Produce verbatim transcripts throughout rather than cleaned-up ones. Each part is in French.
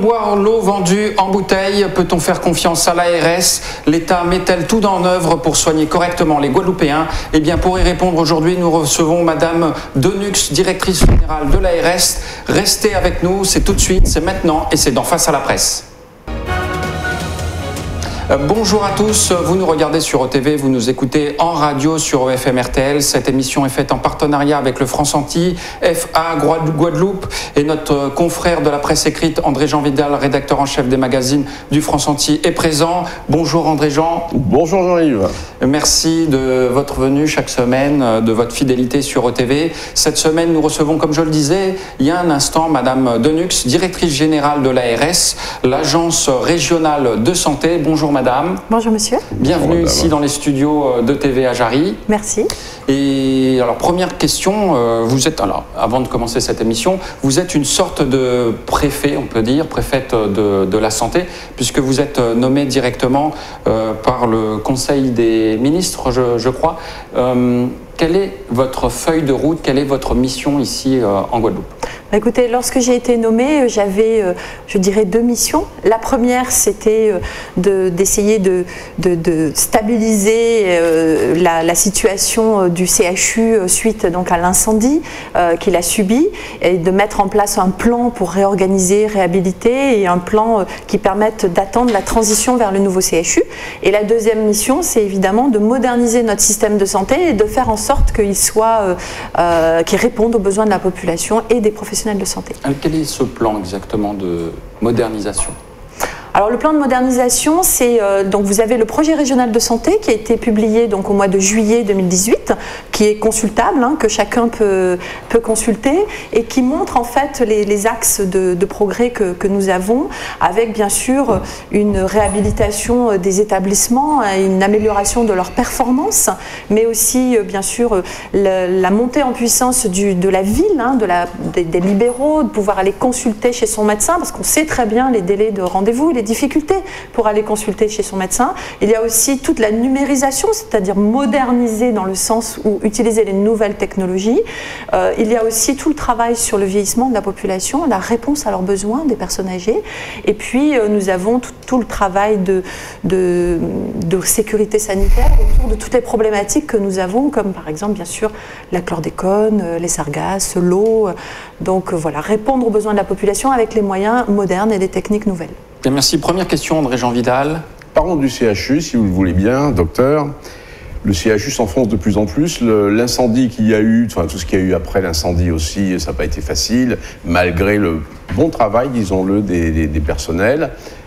boire l'eau vendue en bouteille? Peut-on faire confiance à l'A R S? L'État met-elle tout en œuvre pour soigner correctement les Guadeloupéens? Eh bien, pour y répondre aujourd'hui, nous recevons Madame Denux, directrice générale de l'A R S. Restez avec nous, c'est tout de suite, c'est maintenant et c'est dans Face à la presse. Bonjour à tous, vous nous regardez sur O T V, vous nous écoutez en radio sur E F M R T L. Cette émission est faite en partenariat avec le France Antilles, F A Guadeloupe et notre confrère de la presse écrite André-Jean Vidal, rédacteur en chef des magazines du France Antilles, est présent. Bonjour André-Jean. Bonjour Jean-Yves. Merci de votre venue chaque semaine, de votre fidélité sur O T V. Cette semaine, nous recevons, comme je le disais, il y a un instant, Madame Denux, directrice générale de l'A R S, l'agence régionale de santé. Bonjour Madame. Madame. Bonjour monsieur. Bienvenue Bonjour, ici dans les studios de T V à Jarry. Merci. Et alors première question, euh, vous êtes, alors avant de commencer cette émission, vous êtes une sorte de préfet, on peut dire, préfète de, de la santé, puisque vous êtes nommé directement euh, par le Conseil des ministres, je, je crois. Euh, quelle est votre feuille de route, quelle est votre mission ici euh, en Guadeloupe? Écoutez, lorsque j'ai été nommée, j'avais, je dirais, deux missions. La première, c'était de, d'essayer de, de, de stabiliser la, la situation du C H U suite donc à l'incendie euh, qu'il a subi et de mettre en place un plan pour réorganiser, réhabiliter et un plan qui permette d'attendre la transition vers le nouveau C H U. Et la deuxième mission, c'est évidemment de moderniser notre système de santé et de faire en sorte qu'il soit, euh, euh, qu'il réponde aux besoins de la population et des professionnels de santé. Alors, quel est ce plan exactement de modernisation ? Alors le plan de modernisation, c'est euh, donc vous avez le projet régional de santé qui a été publié donc au mois de juillet deux mille dix-huit, qui est consultable, hein, que chacun peut, peut consulter et qui montre en fait les, les axes de, de progrès que, que nous avons, avec bien sûr une réhabilitation des établissements, une amélioration de leur performance, mais aussi bien sûr le, la montée en puissance du, de la ville, hein, de la, des, des libéraux, de pouvoir aller consulter chez son médecin, parce qu'on sait très bien les délais de rendez-vous, les difficultés pour aller consulter chez son médecin. Il y a aussi toute la numérisation, c'est-à-dire moderniser dans le sens où utiliser les nouvelles technologies. Euh, il y a aussi tout le travail sur le vieillissement de la population, la réponse à leurs besoins des personnes âgées. Et puis euh, nous avons tout, tout le travail de, de, de sécurité sanitaire autour de toutes les problématiques que nous avons, comme par exemple bien sûr la chlordécone, les sargasses, l'eau. Donc euh, voilà, répondre aux besoins de la population avec les moyens modernes et les techniques nouvelles. Bien, merci. Première question, André-Jean Vidal. Parlons du C H U, si vous le voulez bien, docteur. Le C H U s'enfonce de plus en plus. Le, l'incendie qu'il y a eu, enfin tout ce qu'il y a eu après l'incendie aussi, ça n'a pas été facile, malgré le bon travail, disons-le, des, des, des personnels.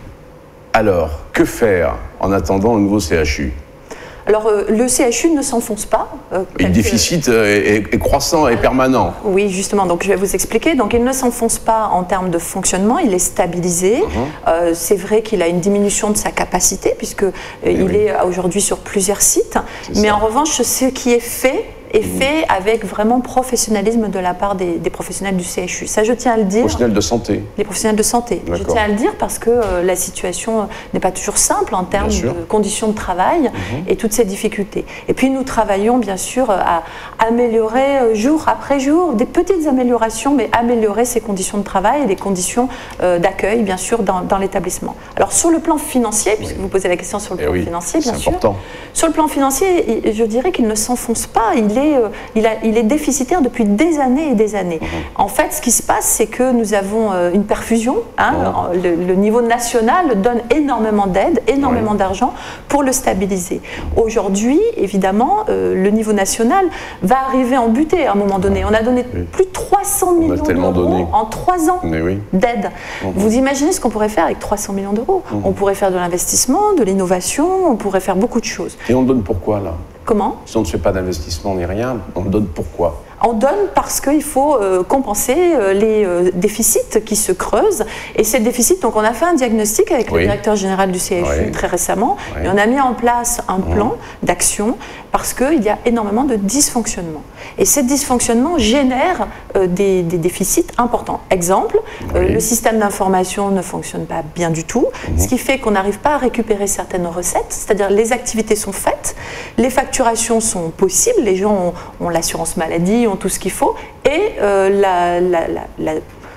Alors, que faire en attendant le nouveau C H U ? Alors, euh, le C H U ne s'enfonce pas. Euh, et le déficit que... est, est croissant et permanent. Oui, justement. Donc, je vais vous expliquer. Donc, il ne s'enfonce pas en termes de fonctionnement. Il est stabilisé. Uh-huh. euh, c'est vrai qu'il a une diminution de sa capacité, puisqu'il euh, oui. est aujourd'hui sur plusieurs sites. C'est Mais ça. En revanche, ce qui est fait est fait avec vraiment professionnalisme de la part des, des professionnels du C H U. Ça, je tiens à le dire. Professionnels de santé. Les professionnels de santé. D'accord. Je tiens à le dire parce que euh, la situation n'est pas toujours simple en termes de conditions de travail mm-hmm. et toutes ces difficultés. Et puis, nous travaillons bien sûr à améliorer euh, jour après jour, des petites améliorations, mais améliorer ces conditions de travail et les conditions euh, d'accueil, bien sûr, dans, dans l'établissement. Alors, sur le plan financier, puisque oui. vous posez la question sur le plan oui, financier, bien sûr. Important. Sur le plan financier, je dirais qu'il ne s'enfonce pas. Il est Il, a, il est déficitaire depuis des années et des années. Mmh. En fait, ce qui se passe, c'est que nous avons une perfusion. Hein, mmh. le, le niveau national donne énormément d'aide, énormément mmh. d'argent pour le stabiliser. Aujourd'hui, évidemment, euh, le niveau national va arriver en butée à un moment donné. On a donné oui. plus de trois cents millions d'euros donné. en trois ans oui. d'aide. Mmh. Vous imaginez ce qu'on pourrait faire avec trois cents millions d'euros? mmh. On pourrait faire de l'investissement, de l'innovation, on pourrait faire beaucoup de choses. Et on donne pourquoi là? Comment? Si on ne fait pas d'investissement ni rien, on donne pourquoi? On donne parce qu'il faut euh, compenser euh, les euh, déficits qui se creusent. Et ces déficits, donc on a fait un diagnostic avec oui. le directeur général du C H U oui. très récemment, oui. et on a mis en place un plan mmh. d'action parce qu'il y a énormément de dysfonctionnements. Et ces dysfonctionnements génèrent euh, des, des déficits importants. Exemple, oui. euh, le système d'information ne fonctionne pas bien du tout, mmh. ce qui fait qu'on n'arrive pas à récupérer certaines recettes, c'est-à-dire les activités sont faites, les facturations sont possibles, les gens ont, ont l'assurance maladie, ont tout ce qu'il faut, et euh, la, la, la, la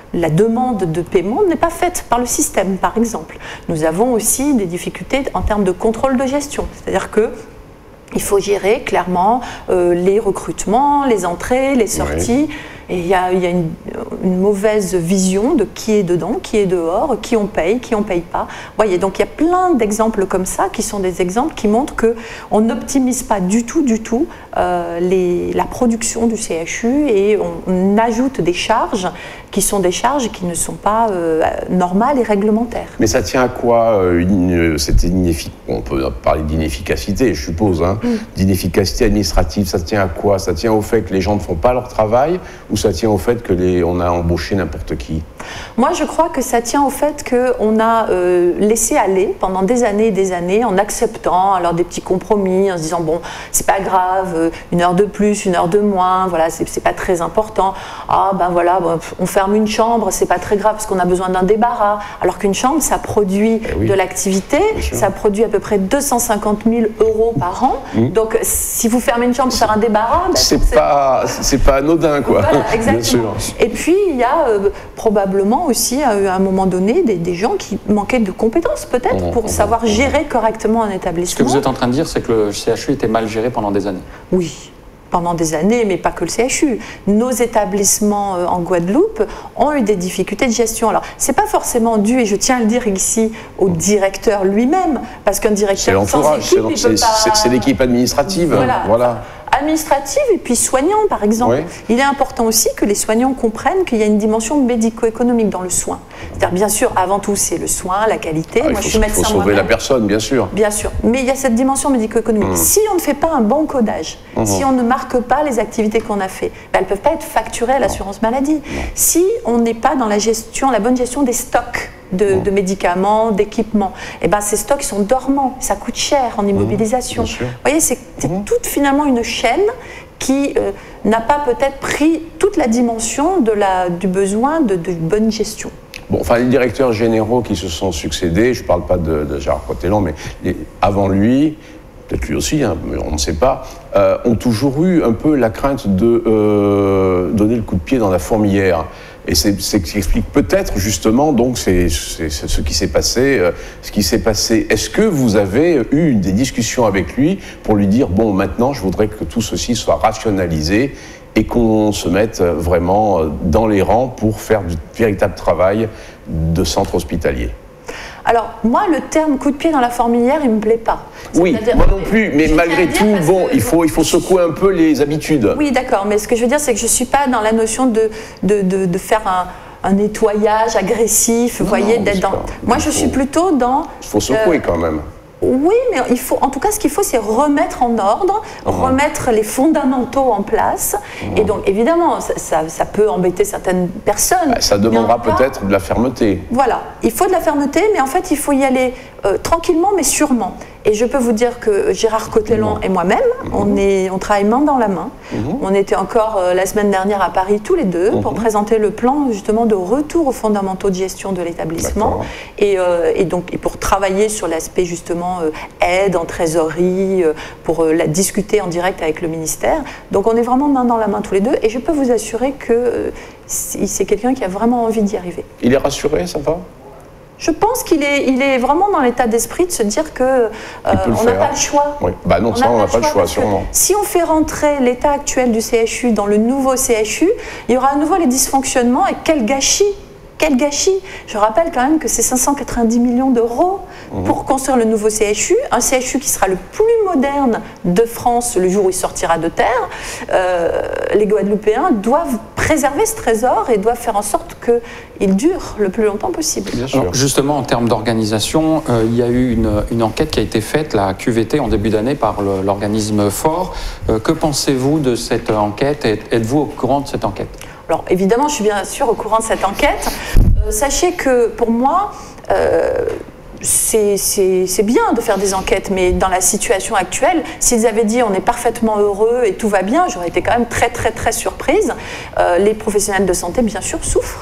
la demande de paiement n'est pas faite par le système, par exemple. Nous avons aussi des difficultés en termes de contrôle de gestion, c'est-à-dire que il faut gérer clairement euh, les recrutements, les entrées, les sorties. Oui. Et il y a, il y a une, une mauvaise vision de qui est dedans, qui est dehors, qui on paye, qui on ne paye pas. Vous voyez, donc il y a plein d'exemples comme ça qui sont des exemples qui montrent qu'on n'optimise pas du tout, du tout euh, les, la production du C H U et on, on ajoute des charges qui sont des charges qui ne sont pas euh, normales et réglementaires. Mais ça tient à quoi euh, une, cette ineffic... On peut parler d'inefficacité, je suppose, hein, mm. d'inefficacité administrative. Ça tient à quoi? Ça tient au fait que les gens ne font pas leur travail ou ça tient au fait qu'on a embauché n'importe qui? Moi, je crois que ça tient au fait qu'on a euh, laissé aller pendant des années et des années en acceptant alors des petits compromis, en se disant bon, c'est pas grave, une heure de plus, une heure de moins, voilà, c'est pas très important. Ah ben voilà, bon, on ferme une chambre, c'est pas très grave parce qu'on a besoin d'un débarras. Alors qu'une chambre, ça produit eh oui. de l'activité, ça produit à peu près deux cent cinquante mille euros par an. Mmh. Donc, si vous fermez une chambre pour faire un débarras, ben, c'est pas, c'est pas anodin, quoi. Voilà, exactement. Et puis, il y a euh, probablement aussi, à un moment donné, des, des gens qui manquaient de compétences, peut-être, mmh, pour mmh, savoir mmh. gérer correctement un établissement. Ce que vous êtes en train de dire, c'est que le C H U était mal géré pendant des années. Oui. Pendant des années, mais pas que le C H U. Nos établissements euh, en Guadeloupe ont eu des difficultés de gestion. Alors, c'est pas forcément dû, et je tiens à le dire ici, au directeur lui-même, parce qu'un directeur sans équipe, c'est l'équipe administrative. Voilà. voilà. Administrative et puis soignant, par exemple. Oui. Il est important aussi que les soignants comprennent qu'il y a une dimension médico-économique dans le soin. C'est-à-dire, bien sûr, avant tout, c'est le soin, la qualité. Ah, Moi, faut, je suis médecin. Il faut sauver la personne, bien sûr. Bien sûr. Mais il y a cette dimension médico-économique. Mmh. Si on ne fait pas un bon codage, mmh. si on ne marque pas les activités qu'on a fait, ben, elles ne peuvent pas être facturées à l'assurance maladie. Non. Si on n'est pas dans la gestion, la bonne gestion des stocks, De, mmh. de médicaments, d'équipements, et ben ces stocks sont dormants, ça coûte cher en immobilisation. Mmh, vous voyez, c'est mmh. toute finalement une chaîne qui euh, n'a pas peut-être pris toute la dimension de la, du besoin de, de bonne gestion. Bon, enfin, les directeurs généraux qui se sont succédés, je ne parle pas de, de Gérard Cotellan, mais les, avant lui, peut-être lui aussi, hein, on ne sait pas, euh, ont toujours eu un peu la crainte de euh, donner le coup de pied dans la fourmilière. Et c'est ce qui explique peut-être justement donc c'est ce qui s'est passé. Euh, ce qui s'est passé. Est-ce que vous avez eu des discussions avec lui pour lui dire bon maintenant je voudrais que tout ceci soit rationalisé et qu'on se mette vraiment dans les rangs pour faire du véritable travail de centre hospitalier? Alors, moi, le terme coup de pied dans la fourmilière, il ne me plaît pas. Oui, moi non plus, mais malgré tout, bon, il faut, il faut secouer un peu les habitudes. Oui, d'accord, mais ce que je veux dire, c'est que je ne suis pas dans la notion de, de, de, de faire un, un nettoyage agressif, vous voyez, d'être dans... Pas, moi, je faut, suis plutôt dans... Il faut secouer euh, quand même. Oui, mais il faut, en tout cas, ce qu'il faut, c'est remettre en ordre, mmh. remettre les fondamentaux en place. Mmh. Et donc, évidemment, ça, ça, ça peut embêter certaines personnes. Bah, ça demandera peut-être de la fermeté. Voilà, il faut de la fermeté, mais en fait, il faut y aller euh, tranquillement, mais sûrement. Et je peux vous dire que Gérard Cotellan mmh. et moi-même, mmh. on, est, on travaille main dans la main. Mmh. On était encore euh, la semaine dernière à Paris tous les deux mmh. pour présenter le plan justement de retour aux fondamentaux de gestion de l'établissement et, euh, et donc et pour travailler sur l'aspect justement euh, aide en trésorerie, euh, pour euh, la discuter en direct avec le ministère. Donc on est vraiment main dans la main tous les deux et je peux vous assurer que euh, c'est quelqu'un qui a vraiment envie d'y arriver. Il est rassuré, ça va ? Je pense qu'il est, il est vraiment dans l'état d'esprit de se dire que euh, on n'a pas le choix. Oui. Bah non, on ça, on n'a pas le choix, sûrement. Si on fait rentrer l'état actuel du C H U dans le nouveau C H U, il y aura à nouveau les dysfonctionnements et quel gâchis! Quel gâchis! Je rappelle quand même que c'est cinq cent quatre-vingt-dix millions d'euros mmh. pour construire le nouveau C H U, un C H U qui sera le plus moderne de France le jour où il sortira de terre. Euh, les Guadeloupéens doivent préserver ce trésor et doivent faire en sorte qu'il dure le plus longtemps possible. Bien sûr. Alors, justement, en termes d'organisation, euh, il y a eu une, une enquête qui a été faite, la Q V T, en début d'année par l'organisme Fort. Euh, que pensez-vous de cette enquête? Êtes-vous au courant de cette enquête? Alors évidemment, je suis bien sûr au courant de cette enquête. Euh, sachez que pour moi, euh, c'est bien de faire des enquêtes, mais dans la situation actuelle, s'ils avaient dit on est parfaitement heureux et tout va bien, j'aurais été quand même très très très surprise. Euh, les professionnels de santé, bien sûr, souffrent.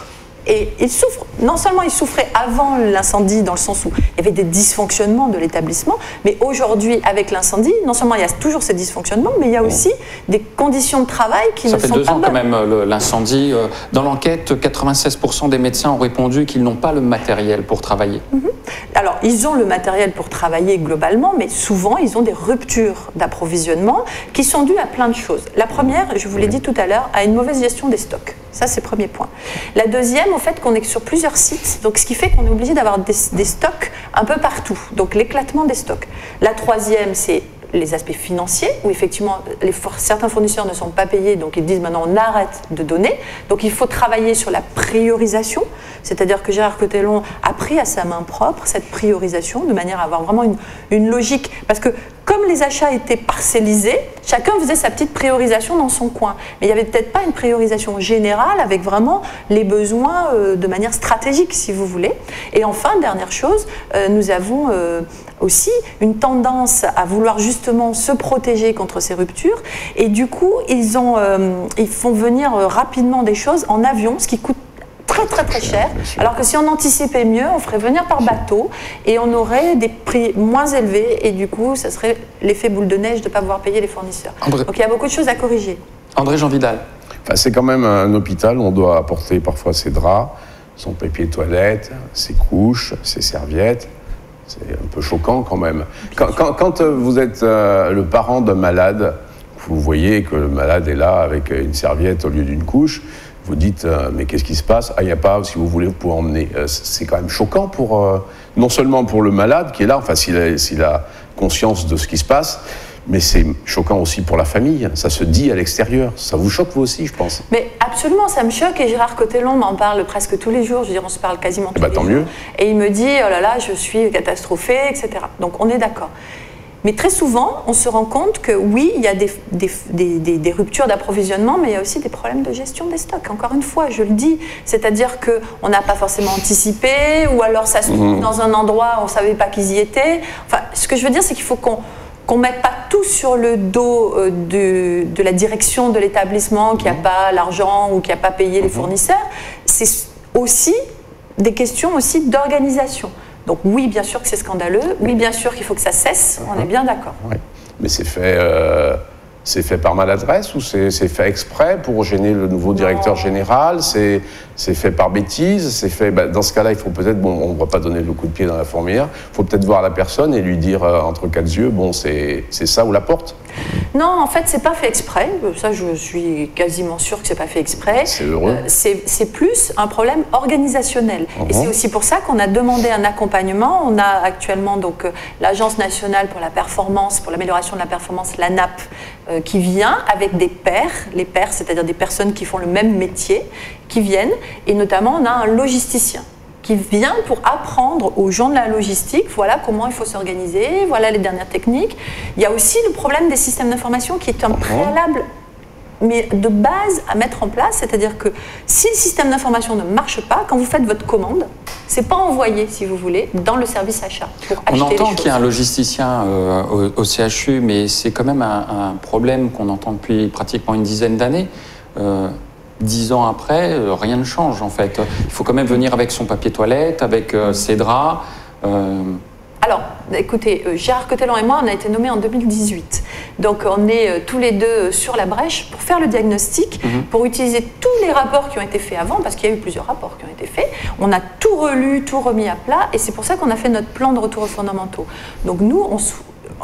Et ils souffrent, non seulement ils souffraient avant l'incendie, dans le sens où il y avait des dysfonctionnements de l'établissement, mais aujourd'hui, avec l'incendie, non seulement il y a toujours ces dysfonctionnements, mais il y a aussi des conditions de travail qui Ça ne sont pas Ça fait deux ans bonnes. quand même l'incendie. Dans l'enquête, quatre-vingt-seize pour cent des médecins ont répondu qu'ils n'ont pas le matériel pour travailler. Mm-hmm. Alors, ils ont le matériel pour travailler globalement, mais souvent, ils ont des ruptures d'approvisionnement qui sont dues à plein de choses. La première, je vous l'ai dit tout à l'heure, à une mauvaise gestion des stocks. Ça, c'est le premier point. La deuxième, au fait qu'on est sur plusieurs sites, donc ce qui fait qu'on est obligé d'avoir des, des stocks un peu partout, donc l'éclatement des stocks. La troisième, c'est les aspects financiers, où effectivement les for- certains fournisseurs ne sont pas payés, donc ils disent maintenant on arrête de donner. Donc il faut travailler sur la priorisation, c'est-à-dire que Gérard Cotellon a pris à sa main propre cette priorisation, de manière à avoir vraiment une, une logique, parce que comme les achats étaient parcellisés, chacun faisait sa petite priorisation dans son coin. Mais il n'y avait peut-être pas une priorisation générale avec vraiment les besoins euh, de manière stratégique, si vous voulez. Et enfin, dernière chose, euh, nous avons euh, aussi une tendance à vouloir justement se protéger contre ces ruptures. Et du coup, ils, ont, euh, ils font venir euh, rapidement des choses en avion, ce qui coûte très très très cher, alors que si on anticipait mieux, on ferait venir par bateau et on aurait des prix moins élevés et du coup, ça serait l'effet boule de neige de ne pas pouvoir payer les fournisseurs. André... Donc il y a beaucoup de choses à corriger. André Jean Vidal. Enfin, c'est quand même un hôpital où on doit apporter parfois ses draps, son papier toilette, ses couches, ses serviettes. C'est un peu choquant quand même. Quand, quand, quand vous êtes euh, le parent d'un malade, vous voyez que le malade est là avec une serviette au lieu d'une couche, vous dites, euh, mais qu'est-ce qui se passe? Ah, il n'y a pas, si vous voulez, vous pouvez emmener. Euh, c'est quand même choquant, pour, euh, non seulement pour le malade qui est là, enfin, s'il a, s'il a conscience de ce qui se passe, mais c'est choquant aussi pour la famille. Ça se dit à l'extérieur. Ça vous choque, vous aussi, je pense? Mais absolument, ça me choque. Et Gérard Cotellon m'en parle presque tous les jours. Je veux dire, on se parle quasiment tous bah, les tant jours. Mieux. Et il me dit, oh là là, je suis catastrophée, et cetera. Donc, on est d'accord. Mais très souvent, on se rend compte que oui, il y a des, des, des, des, des ruptures d'approvisionnement, mais il y a aussi des problèmes de gestion des stocks. Encore une fois, je le dis, c'est-à-dire qu'on n'a pas forcément anticipé, ou alors ça se trouve mmh. dans un endroit où on ne savait pas qu'ils y étaient. Enfin, ce que je veux dire, c'est qu'il faut qu'on qu'on ne mette pas tout sur le dos euh, de, de la direction de l'établissement qui n'a mmh. pas l'argent ou qui n'a pas payé mmh. les fournisseurs. C'est aussi des questions aussi d'organisation. Donc oui, bien sûr que c'est scandaleux, oui, bien sûr qu'il faut que ça cesse, on est bien d'accord. Oui. Mais c'est fait, euh, c'est fait par maladresse ou c'est, c'est fait exprès pour gêner le nouveau directeur non. général? C'est, c'est fait par bêtise? C'est fait, bah, dans ce cas-là, il faut peut-être, bon, on ne va pas donner le coup de pied dans la fourmilière, il faut peut-être voir la personne et lui dire euh, entre quatre yeux, bon, c'est, c'est ça ou la porte? Non, en fait, c'est pas fait exprès. Ça, je suis quasiment sûre que c'est pas fait exprès. C'est heureux. Euh, c'est, c'est plus un problème organisationnel. Uh-huh. Et c'est aussi pour ça qu'on a demandé un accompagnement. On a actuellement donc l'Agence nationale pour la performance, pour l'amélioration de la performance, l'A N A P, euh, qui vient avec des pairs, les pairs, c'est-à-dire des personnes qui font le même métier, qui viennent. Et notamment, on a un logisticien qui vient pour apprendre aux gens de la logistique, voilà comment il faut s'organiser, voilà les dernières techniques. Il y a aussi le problème des systèmes d'information qui est un préalable, mais de base à mettre en place, c'est-à-dire que si le système d'information ne marche pas, quand vous faites votre commande, c'est pas envoyé, si vous voulez, dans le service achat. Pour on acheter entend les qu'il y a un logisticien euh, au, au C H U, mais c'est quand même un, un problème qu'on entend depuis pratiquement une dizaine d'années. Euh, Dix ans après, euh, rien ne change en fait. Il faut quand même venir avec son papier toilette, avec euh, ses draps. Euh... Alors, écoutez, euh, Gérard Cotellon et moi, on a été nommés en deux mille dix-huit. Donc, on est euh, tous les deux euh, sur la brèche pour faire le diagnostic, mm-hmm. pour utiliser tous les rapports qui ont été faits avant, parce qu'il y a eu plusieurs rapports qui ont été faits. On a tout relu, tout remis à plat, et c'est pour ça qu'on a fait notre plan de retour aux fondamentaux. Donc, nous, on se...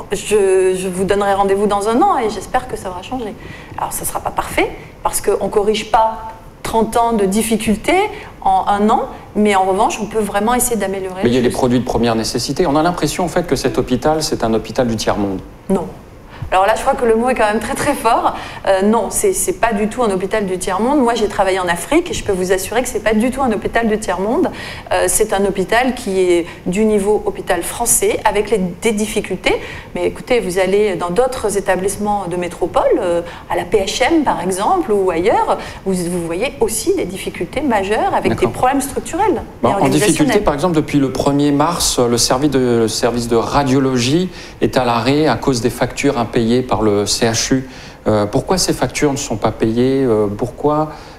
Je, je vous donnerai rendez-vous dans un an et j'espère que ça va changer. Alors, ça ne sera pas parfait parce qu'on ne corrige pas trente ans de difficultés en un an, mais en revanche, on peut vraiment essayer d'améliorer. Mais il y a les produits de première nécessité. On a l'impression en fait que cet hôpital, c'est un hôpital du tiers-monde. Non. Alors là, je crois que le mot est quand même très très fort. Euh, non, c'est, c'est pas du tout un hôpital du tiers-monde. Moi, j'ai travaillé en Afrique et je peux vous assurer que c'est pas du tout un hôpital du tiers-monde. Euh, c'est un hôpital qui est du niveau hôpital français avec les, des difficultés. Mais écoutez, vous allez dans d'autres établissements de métropole, euh, à la P H M par exemple ou ailleurs, vous, vous voyez aussi des difficultés majeures avec D'accord. des problèmes structurels. Bon, en difficulté, par exemple, depuis le premier mars, le service de, le service de radiologie est à l'arrêt à cause des factures impayées par le C H U. Euh, pourquoi ces factures ne sont pas payées? euh, Pourquoi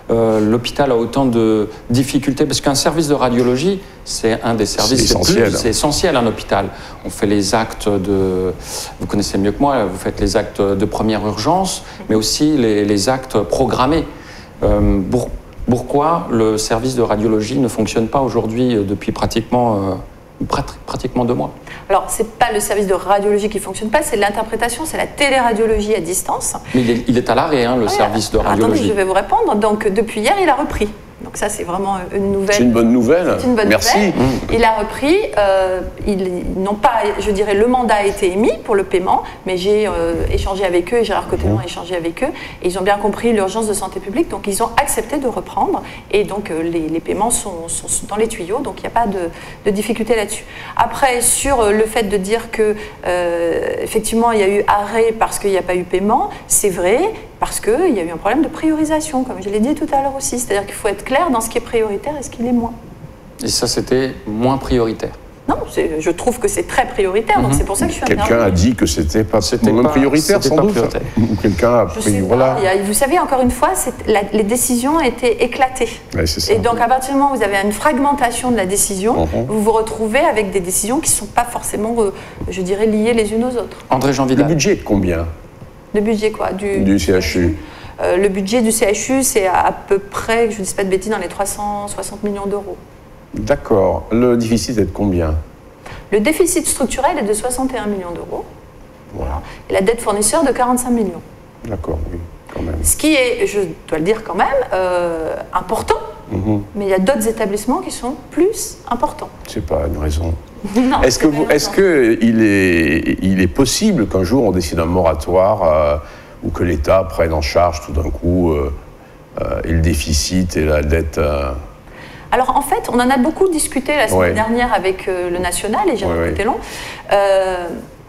euh, l'hôpital a autant de difficultés? Parce qu'un service de radiologie, c'est un des services c'est essentiel. C'est essentiel, un hôpital. On fait les actes de... Vous connaissez mieux que moi, vous faites les actes de première urgence, mais aussi les, les actes programmés. Euh, pour, pourquoi le service de radiologie ne fonctionne pas aujourd'hui depuis pratiquement, euh, prat, pratiquement deux mois? Alors, ce n'est pas le service de radiologie qui ne fonctionne pas, c'est l'interprétation, c'est la téléradiologie à distance. Mais il est, il est à l'arrêt, hein, le oui, service de radiologie. Attendez, je vais vous répondre. Donc, depuis hier, il a repris. Donc ça, c'est vraiment une nouvelle. C'est une bonne nouvelle. C'est une bonne Merci. nouvelle. Mmh. Il a repris. Euh, ils n'ont pas, je dirais, le mandat a été émis pour le paiement, mais j'ai euh, échangé avec eux, et Gérard Cotellon a échangé avec eux, et ils ont bien compris l'urgence de santé publique, donc ils ont accepté de reprendre, et donc euh, les, les paiements sont, sont dans les tuyaux, donc il n'y a pas de, de difficulté là-dessus. Après, sur le fait de dire que euh, effectivement il y a eu arrêt parce qu'il n'y a pas eu paiement, c'est vrai. Parce qu'il y a eu un problème de priorisation, comme je l'ai dit tout à l'heure aussi. C'est-à-dire qu'il faut être clair dans ce qui est prioritaire et ce qui l'est moins. Et ça, c'était moins prioritaire? Non, je trouve que c'est très prioritaire, donc mm-hmm. c'est pour ça que je suis Quelqu'un a dit que c'était pas moins prioritaire, sans doute. Ou quelqu'un a pris, voilà. A, vous savez, encore une fois, la, les décisions étaient éclatées. Ouais, c'est ça. Et donc, à partir du moment où vous avez une fragmentation de la décision, mm-hmm. vous vous retrouvez avec des décisions qui ne sont pas forcément, je dirais, liées les unes aux autres. André Jean Vidal. Le budget est de combien? Le budget quoi Du, du C H U. Euh, le budget du C H U, c'est à, à peu près, je ne dis pas de bêtises, dans les trois cent soixante millions d'euros. D'accord. Le déficit est de combien? Le déficit structurel est de soixante et un millions d'euros. Voilà. Et la dette fournisseur de quarante-cinq millions. D'accord, oui, quand même. Ce qui est, je dois le dire quand même, euh, important. Mm-hmm. Mais il y a d'autres établissements qui sont plus importants. C'est pas une raison. Est-ce que vous, est-ce que il est, il est possible qu'un jour on décide un moratoire euh, ou que l'État prenne en charge tout d'un coup euh, euh, et le déficit et la dette euh... Alors en fait, on en a beaucoup discuté la semaine ouais. dernière avec euh, le National et Gérard ouais, Cotellon. Euh,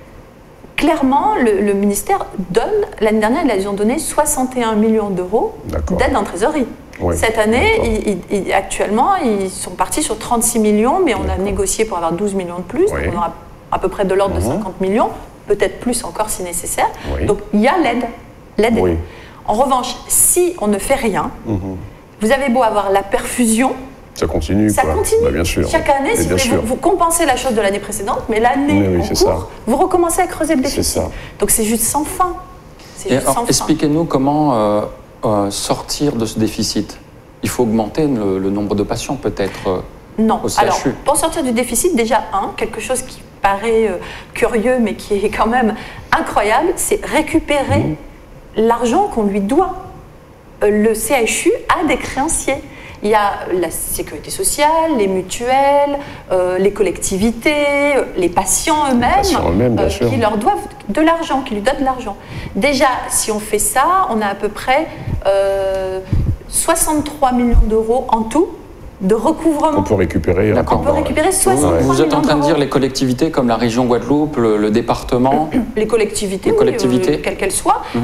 clairement, le, le ministère donne, l'année dernière, ils ont donné soixante et un millions d'euros d'aide en trésorerie. Oui, cette année, ils, ils, actuellement, ils sont partis sur trente-six millions, mais on a négocié pour avoir douze millions de plus, oui. donc on aura à peu près de l'ordre mmh. de cinquante millions, peut-être plus encore si nécessaire. Oui. Donc il y a l'aide. L'aide oui. En revanche, si on ne fait rien, mmh. vous avez beau avoir la perfusion, ça continue. Ça quoi. continue. Bah, bien sûr. Chaque année, si vous, vous compensez la chose de l'année précédente, mais l'année oui, oui, en cours, ça. vous recommencez à creuser le déficit. Donc c'est juste sans fin. Expliquez-nous comment euh, euh, sortir de ce déficit. Il faut augmenter le, le nombre de patients peut-être euh, non. au C H U. Alors, pour sortir du déficit, déjà, un, quelque chose qui paraît euh, curieux, mais qui est quand même incroyable, c'est récupérer mmh. l'argent qu'on lui doit. Euh, le C H U a des créanciers. Il y a la sécurité sociale, les mutuelles, euh, les collectivités, les patients eux-mêmes euh, qui leur doivent de l'argent, qui lui donnent de l'argent. Déjà, si on fait ça, on a à peu près euh, soixante-trois millions d'euros en tout de recouvrement. On peut récupérer. On peut récupérer soixante-trois millions d'euros. Vous êtes en train de dire les collectivités comme la région Guadeloupe, le, le département. Les collectivités, les oui, collectivités. Euh, quelles qu'elles soient. Mm-hmm.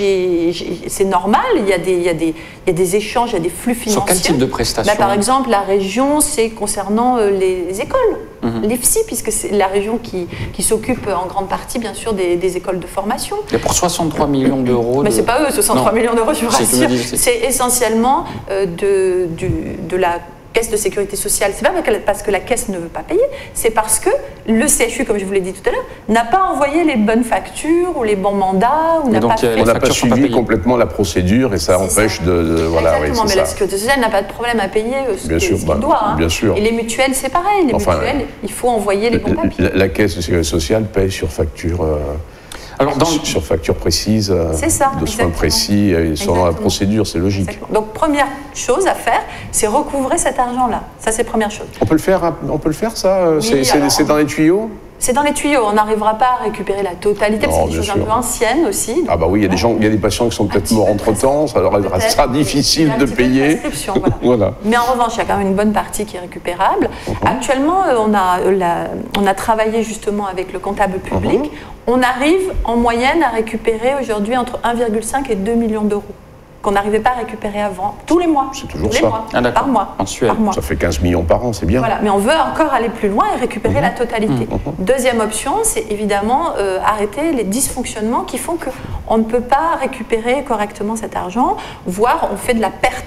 euh, c'est normal, il y, a des, il, y a des, il y a des échanges, il y a des flux financiers. Sur quel type de prestations? Bah, par exemple, la région, c'est concernant euh, les, les écoles, mm-hmm. l'I F S I, puisque c'est la région qui, qui s'occupe en grande partie, bien sûr, des, des écoles de formation. Et pour soixante-trois millions d'euros. Mais de... c'est pas eux, soixante-trois millions d'euros, je vous rassure. C'est essentiellement euh, de, du, de la caisse de sécurité sociale. C'est pas parce que la caisse ne veut pas payer, c'est parce que le C H U, comme je vous l'ai dit tout à l'heure, n'a pas envoyé les bonnes factures ou les bons mandats. Ou n'a pas fait... On n'a pas suivi pas complètement la procédure et ça empêche ça. de, de voilà. Exactement, oui, mais ça. La sécurité sociale n'a pas de problème à payer ce bien qu'il bah, doit. Hein. Bien sûr. Et les mutuelles, c'est pareil. Les enfin, mutuelles, il faut envoyer les bons papiers. La, la caisse de sécurité sociale paye sur facture. Euh, Alors, dans... Sur facture précise, ça, de soins précis, et selon la procédure, c'est logique. Exactement. Donc, première chose à faire, c'est recouvrer cet argent-là. Ça, c'est première chose. On peut le faire, on peut le faire ça oui, C'est dans les tuyaux? C'est dans les tuyaux. On n'arrivera pas à récupérer la totalité, parce que c'est des choses sûr. un peu anciennes aussi. Donc, ah bah oui, il y a des gens, il y a des patients qui sont peut-être morts entre-temps, ça leur sera difficile de payer. Voilà. Voilà. Mais en revanche, il y a quand même une bonne partie qui est récupérable. Uh-huh. Actuellement, on a, la, on a travaillé justement avec le comptable public. Uh-huh. On arrive en moyenne à récupérer aujourd'hui entre un virgule cinq et deux millions d'euros qu'on n'arrivait pas à récupérer avant, tous les mois. C'est toujours tous ça. Les mois, ah, par mois. Mensuel. Par mois. Ça fait quinze millions par an, c'est bien. Voilà, mais on veut encore aller plus loin et récupérer mmh. la totalité. Mmh. Deuxième option, c'est évidemment euh, arrêter les dysfonctionnements qui font qu'on ne peut pas récupérer correctement cet argent, voire on fait de la perte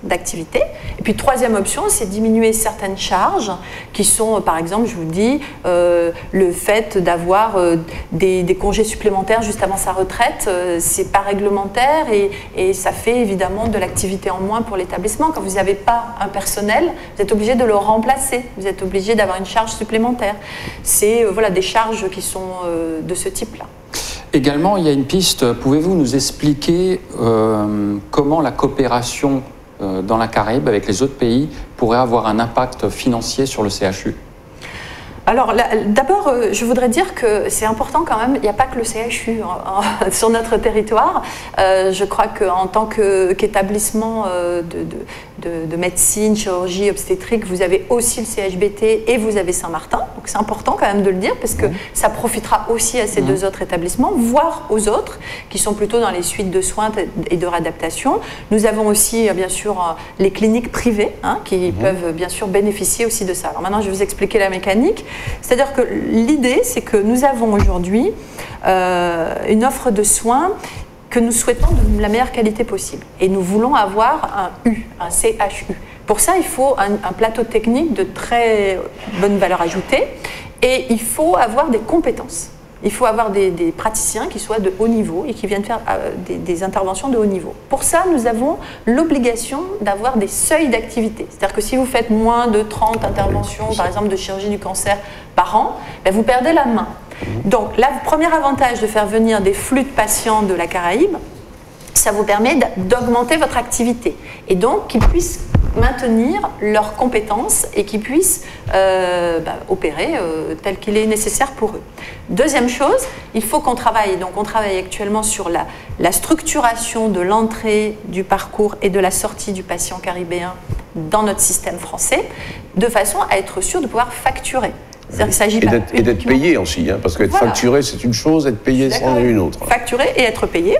d'activité. Et puis troisième option, c'est diminuer certaines charges qui sont, par exemple, je vous dis, euh, le fait d'avoir euh, des, des congés supplémentaires juste avant sa retraite, euh, c'est pas réglementaire et, et ça fait évidemment de l'activité en moins pour l'établissement. Quand vous n'avez pas un personnel, vous êtes obligé de le remplacer, vous êtes obligé d'avoir une charge supplémentaire. C'est euh, voilà, des charges qui sont euh, de ce type-là. Également, il y a une piste. Pouvez-vous nous expliquer euh, comment la coopération euh, dans la Caraïbe avec les autres pays pourrait avoir un impact financier sur le C H U ? Alors d'abord, je voudrais dire que c'est important quand même, il n'y a pas que le C H U en, en, sur notre territoire. Euh, je crois qu'en tant que, qu'établissement euh, de, de, de, de médecine, chirurgie, obstétrique, vous avez aussi le C H B T et vous avez Saint-Martin. Donc c'est important quand même de le dire parce que mmh. ça profitera aussi à ces mmh. deux autres établissements, voire aux autres qui sont plutôt dans les suites de soins et de réadaptation. Nous avons aussi bien sûr les cliniques privées hein, qui mmh. peuvent bien sûr bénéficier aussi de ça. Alors maintenant je vais vous expliquer la mécanique. C'est-à-dire que l'idée, c'est que nous avons aujourd'hui euh, une offre de soins que nous souhaitons de la meilleure qualité possible. Et nous voulons avoir un U, un C H U. Pour ça, il faut un, un plateau technique de très bonne valeur ajoutée et il faut avoir des compétences. Il faut avoir des, des praticiens qui soient de haut niveau et qui viennent faire euh, des, des interventions de haut niveau. Pour ça, nous avons l'obligation d'avoir des seuils d'activité. C'est-à-dire que si vous faites moins de trente interventions, par exemple de chirurgie du cancer par an, ben vous perdez la main. Donc, le premier avantage de faire venir des flux de patients de la Caraïbe, ça vous permet d'augmenter votre activité et donc qu'ils puissent maintenir leurs compétences et qu'ils puissent euh, bah, opérer euh, tel qu'il est nécessaire pour eux. Deuxième chose, il faut qu'on travaille, donc on travaille actuellement sur la, la structuration de l'entrée, du parcours et de la sortie du patient caribéen dans notre système français, de façon à être sûr de pouvoir facturer. Et d'être, et d'être payé aussi, hein, parce qu'être voilà. facturé c'est une chose, être payé c'en est une autre. Facturer et être payé.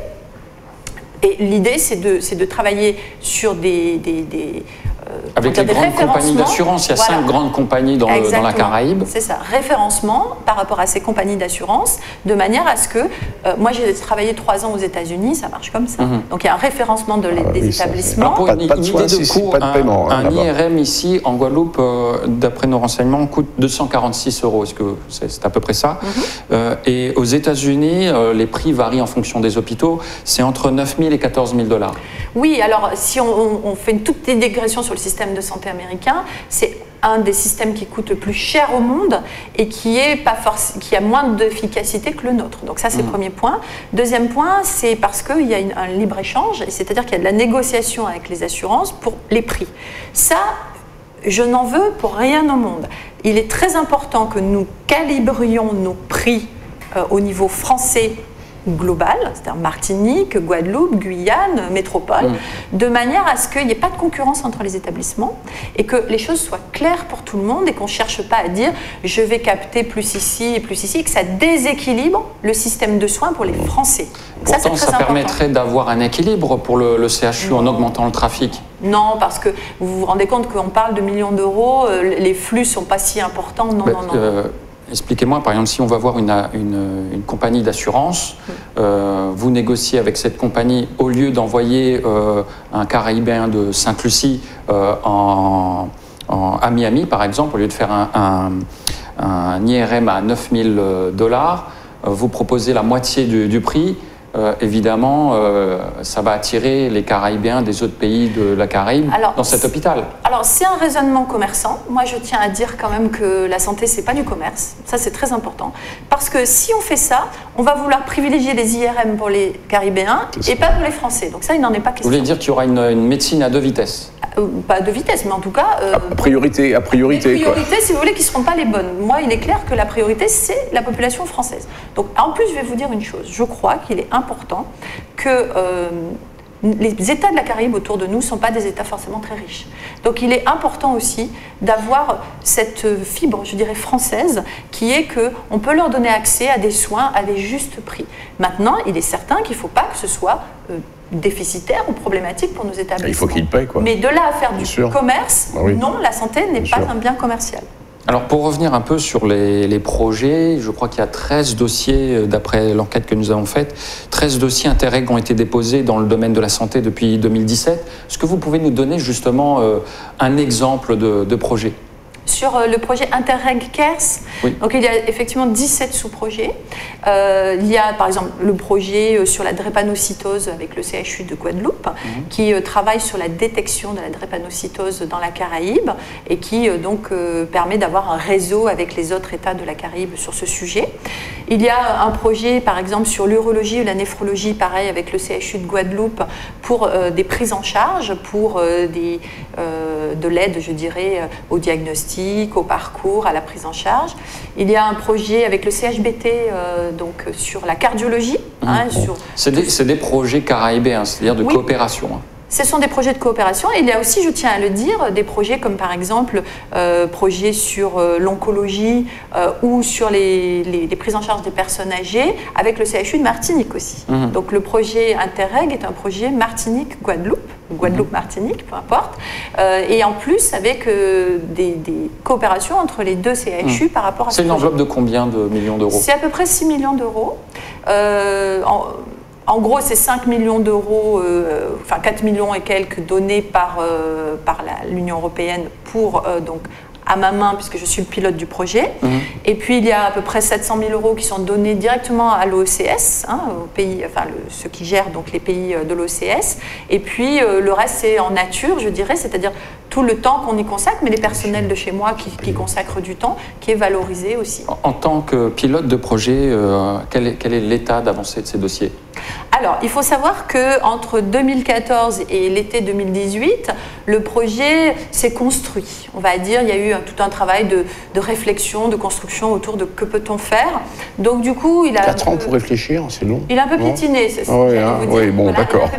Et l'idée, c'est de, c'est de travailler sur des... des, des euh, Avec les grandes compagnies d'assurance, il y a voilà. cinq grandes compagnies dans, le, dans la Caraïbe. C'est ça, référencement par rapport à ces compagnies d'assurance, de manière à ce que... Euh, moi, j'ai travaillé trois ans aux États-Unis, ça marche comme ça. Mm-hmm. Donc, il y a un référencement de, ah, des oui, établissements. Pour une, une idée de coût, pas de paiement, un, hein, un I R M ici, en Guadeloupe, euh, d'après nos renseignements, coûte deux cent quarante-six euros. Est-ce que c'est, c'est à peu près ça? Mm-hmm. euh, Et aux États-Unis, euh, les prix varient en fonction des hôpitaux. C'est entre neuf mille et quatorze mille dollars. Oui, alors si on, on fait une toute petite digression sur le système de santé américain, c'est un des systèmes qui coûte le plus cher au monde et qui, est pas forc- qui a moins d'efficacité que le nôtre. Donc ça, c'est mmh. le premier point. Deuxième point, c'est parce qu'il y a une, un libre-échange, c'est-à-dire qu'il y a de la négociation avec les assurances pour les prix. Ça, je n'en veux pour rien au monde. Il est très important que nous calibrions nos prix euh, au niveau français global, c'est-à-dire Martinique, Guadeloupe, Guyane, métropole, mmh. de manière à ce qu'il n'y ait pas de concurrence entre les établissements et que les choses soient claires pour tout le monde et qu'on ne cherche pas à dire je vais capter plus ici et plus ici et que ça déséquilibre le système de soins pour les Français. Donc pourtant, ça, ça permettrait d'avoir un équilibre pour le, le C H U non. en augmentant le trafic. Non, parce que vous vous rendez compte qu'on parle de millions d'euros, les flux ne sont pas si importants. Non, bah, non, non. Euh... Expliquez-moi, par exemple, si on va voir une, une, une compagnie d'assurance, euh, vous négociez avec cette compagnie, au lieu d'envoyer euh, un Caribéen de Sainte-Lucie euh, en, en, à Miami, par exemple, au lieu de faire un, un, un I R M à neuf mille dollars, euh, vous proposez la moitié du, du prix. Euh, évidemment, euh, ça va attirer les Caribéens des autres pays de la Caraïbe alors, dans cet hôpital. Alors, c'est un raisonnement commerçant. Moi, je tiens à dire quand même que la santé, c'est pas du commerce. Ça, c'est très important. Parce que si on fait ça, on va vouloir privilégier les I R M pour les Caribéens et pas pour les Français. Donc ça, il n'en est pas question. Vous voulez dire qu'il y aura une, une médecine à deux vitesses? euh, Pas de vitesse, mais en tout cas... Euh, à priorité, à priorité. Les priorités, quoi. Si vous voulez, qui ne seront pas les bonnes. Moi, il est clair que la priorité, c'est la population française. Donc, en plus, je vais vous dire une chose. Je crois qu'il est important que euh, les États de la Caraïbe autour de nous ne sont pas des États forcément très riches. Donc il est important aussi d'avoir cette fibre, je dirais, française, qui est qu'on peut leur donner accès à des soins à des justes prix. Maintenant, il est certain qu'il ne faut pas que ce soit euh, déficitaire ou problématique pour nos établissements. Il faut qu'ils payent, quoi. Mais de là à faire du sûr. commerce, ah oui. non, la santé n'est pas sûr. un bien commercial. Alors pour revenir un peu sur les, les projets, je crois qu'il y a treize dossiers, d'après l'enquête que nous avons faite, treize dossiers Interreg ont été déposés dans le domaine de la santé depuis deux mille dix-sept. Est-ce que vous pouvez nous donner justement euh, un exemple de, de projet ? Sur le projet Interreg Cares, oui. Donc il y a effectivement dix-sept sous-projets. Euh, il y a par exemple le projet sur la drépanocytose avec le C H U de Guadeloupe, mmh. qui euh, travaille sur la détection de la drépanocytose dans la Caraïbe et qui euh, donc euh, permet d'avoir un réseau avec les autres États de la Caraïbe sur ce sujet. Il y a un projet par exemple sur l'urologie ou la néphrologie, pareil avec le C H U de Guadeloupe, pour euh, des prises en charge, pour euh, des, euh, de l'aide, je dirais, au diagnostic, au parcours, à la prise en charge. Il y a un projet avec le C H B T euh, donc, sur la cardiologie. Mmh. Hein, sur... C'est des, des projets caraïbéens, c'est-à-dire de oui. coopération. Hein. Ce sont des projets de coopération. Et il y a aussi, je tiens à le dire, des projets comme par exemple euh, projets sur euh, l'oncologie euh, ou sur les, les, les prises en charge des personnes âgées avec le C H U de Martinique aussi. Mmh. Donc le projet Interreg est un projet Martinique-Guadeloupe, Guadeloupe-Martinique, peu importe, euh, et en plus avec euh, des, des coopérations entre les deux C H U mmh. par rapport à ce C'est une projet. Enveloppe de combien de millions d'euros? C'est à peu près six millions d'euros. Euh, en, En gros, c'est cinq millions d'euros, euh, enfin quatre millions et quelques donnés par, euh, par l'Union européenne pour, euh, donc, à ma main, puisque je suis le pilote du projet. Mmh. Et puis, il y a à peu près sept cent mille euros qui sont donnés directement à l'O E C S, hein, au pays, enfin, le, ceux qui gèrent donc, les pays de l'O E C S. Et puis, euh, le reste, c'est en nature, je dirais, c'est-à-dire tout le temps qu'on y consacre, mais les personnels de chez moi qui, qui consacrent du temps, qui est valorisé aussi. En, en tant que pilote de projet, euh, quel est, quel est l'état d'avancée de ces dossiers ? Alors, il faut savoir qu'entre deux mille quatorze et l'été deux mille dix-huit, le projet s'est construit. On va dire, il y a eu un, tout un travail de, de réflexion, de construction autour de que peut-on faire. Donc, du coup, il a... Quatre ans pour réfléchir, c'est long. Il a un peu piétiné, c'est ça. Ah oui, hein, oui, bon, voilà, d'accord.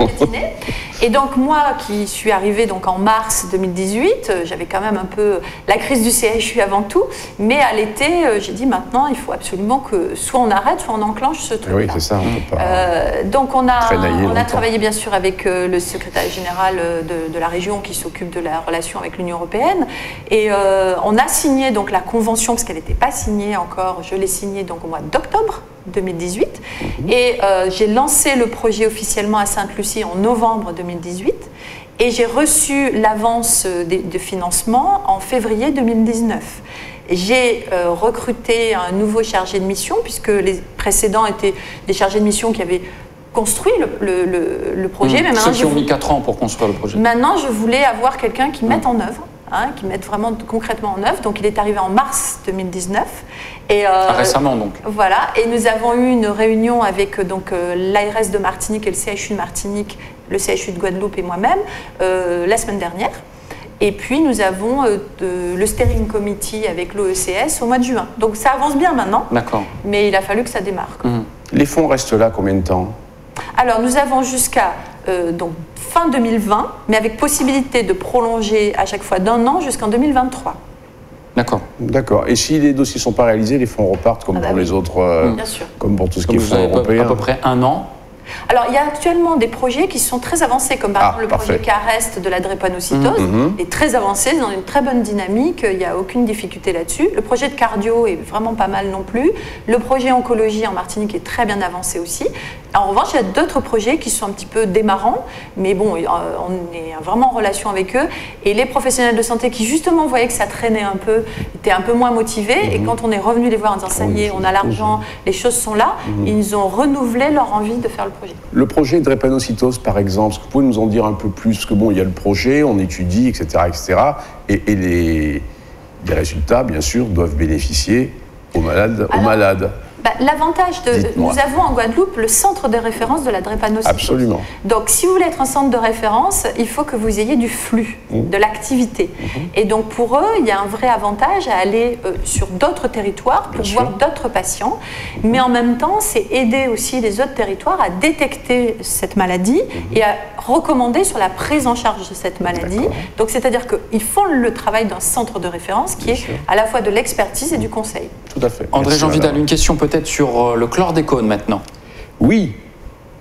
Et donc, moi, qui suis arrivée donc, en mars deux mille dix-huit, j'avais quand même un peu la crise du C H U avant tout, mais à l'été, j'ai dit maintenant, il faut absolument que soit on arrête, soit on enclenche ce truc-là. Oui, c'est ça, on peut pas... Euh, donc, on a, on a travaillé bien sûr avec euh, le secrétaire général de, de la région qui s'occupe de la relation avec l'Union européenne et euh, on a signé donc la convention parce qu'elle n'était pas signée encore, je l'ai signée donc au mois d'octobre deux mille dix-huit mmh. et euh, j'ai lancé le projet officiellement à Sainte-Lucie en novembre deux mille dix-huit et j'ai reçu l'avance de, de financement en février deux mille dix-neuf. J'ai euh, recruté un nouveau chargé de mission puisque les précédents étaient des chargés de mission qui avaient construit le, le, le, le projet. Mmh. Mais ceux qui ont mis quatre ans pour construire le projet. Maintenant, je voulais avoir quelqu'un qui mette mmh. en œuvre, hein, qui mette vraiment concrètement en œuvre. Donc, il est arrivé en mars deux mille dix-neuf. Et, euh, ah, récemment, donc. Voilà. Et nous avons eu une réunion avec donc, euh, l'A R S de Martinique et le C H U de Martinique, le C H U de Guadeloupe et moi-même, euh, la semaine dernière. Et puis, nous avons euh, de, le steering committee avec l'O E C S au mois de juin. Donc, ça avance bien maintenant. D'accord. Mais il a fallu que ça démarre. Mmh. Les fonds restent là combien de temps ? Alors, nous avons jusqu'à euh, donc, fin deux mille vingt, mais avec possibilité de prolonger à chaque fois d'un an jusqu'en deux mille vingt-trois. D'accord. D'accord. Et si les dossiers ne sont pas réalisés, les fonds repartent comme ah bah pour oui. les autres, euh, Bien sûr. comme pour tout ce comme qui est fonds européens. À peu près un an. Alors, il y a actuellement des projets qui sont très avancés, comme par ah, exemple le parfait. projet CAREST de la drépanocytose, mmh, mmh. est très avancé, dans une très bonne dynamique, il n'y a aucune difficulté là-dessus. Le projet de cardio est vraiment pas mal non plus. Le projet oncologie en Martinique est très bien avancé aussi. En revanche, il y a d'autres projets qui sont un petit peu démarrants, mais bon, on est vraiment en relation avec eux. Et les professionnels de santé qui justement voyaient que ça traînait un peu, étaient un peu moins motivés. Mmh. Et quand on est revenu les voir en disant ça y est, on a l'argent, les choses sont là, mmh. ils ont renouvelé leur envie de faire le projet. Le projet de drépanocytose, par exemple, est-ce que vous pouvez nous en dire un peu plus? Parce que bon, il y a le projet, on étudie, et cetera, et cetera. Et, et les, les résultats, bien sûr, doivent bénéficier aux malades. Alors, aux malades. Bah, l'avantage de... Nous avons en Guadeloupe le centre de référence de la drépanocytose. Absolument. Donc, si vous voulez être un centre de référence, il faut que vous ayez du flux, mmh. de l'activité. Mmh. Et donc, pour eux, il y a un vrai avantage à aller euh, sur d'autres territoires pour Bien voir d'autres patients. Mais en même temps, c'est aider aussi les autres territoires à détecter cette maladie mmh. et à recommander sur la prise en charge de cette maladie. Donc, c'est-à-dire qu'ils font le travail d'un centre de référence qui Bien est sûr. à la fois de l'expertise et du conseil. Tout à fait. André Jean Vidal, une question peut-être sur le chlordécone maintenant. Oui.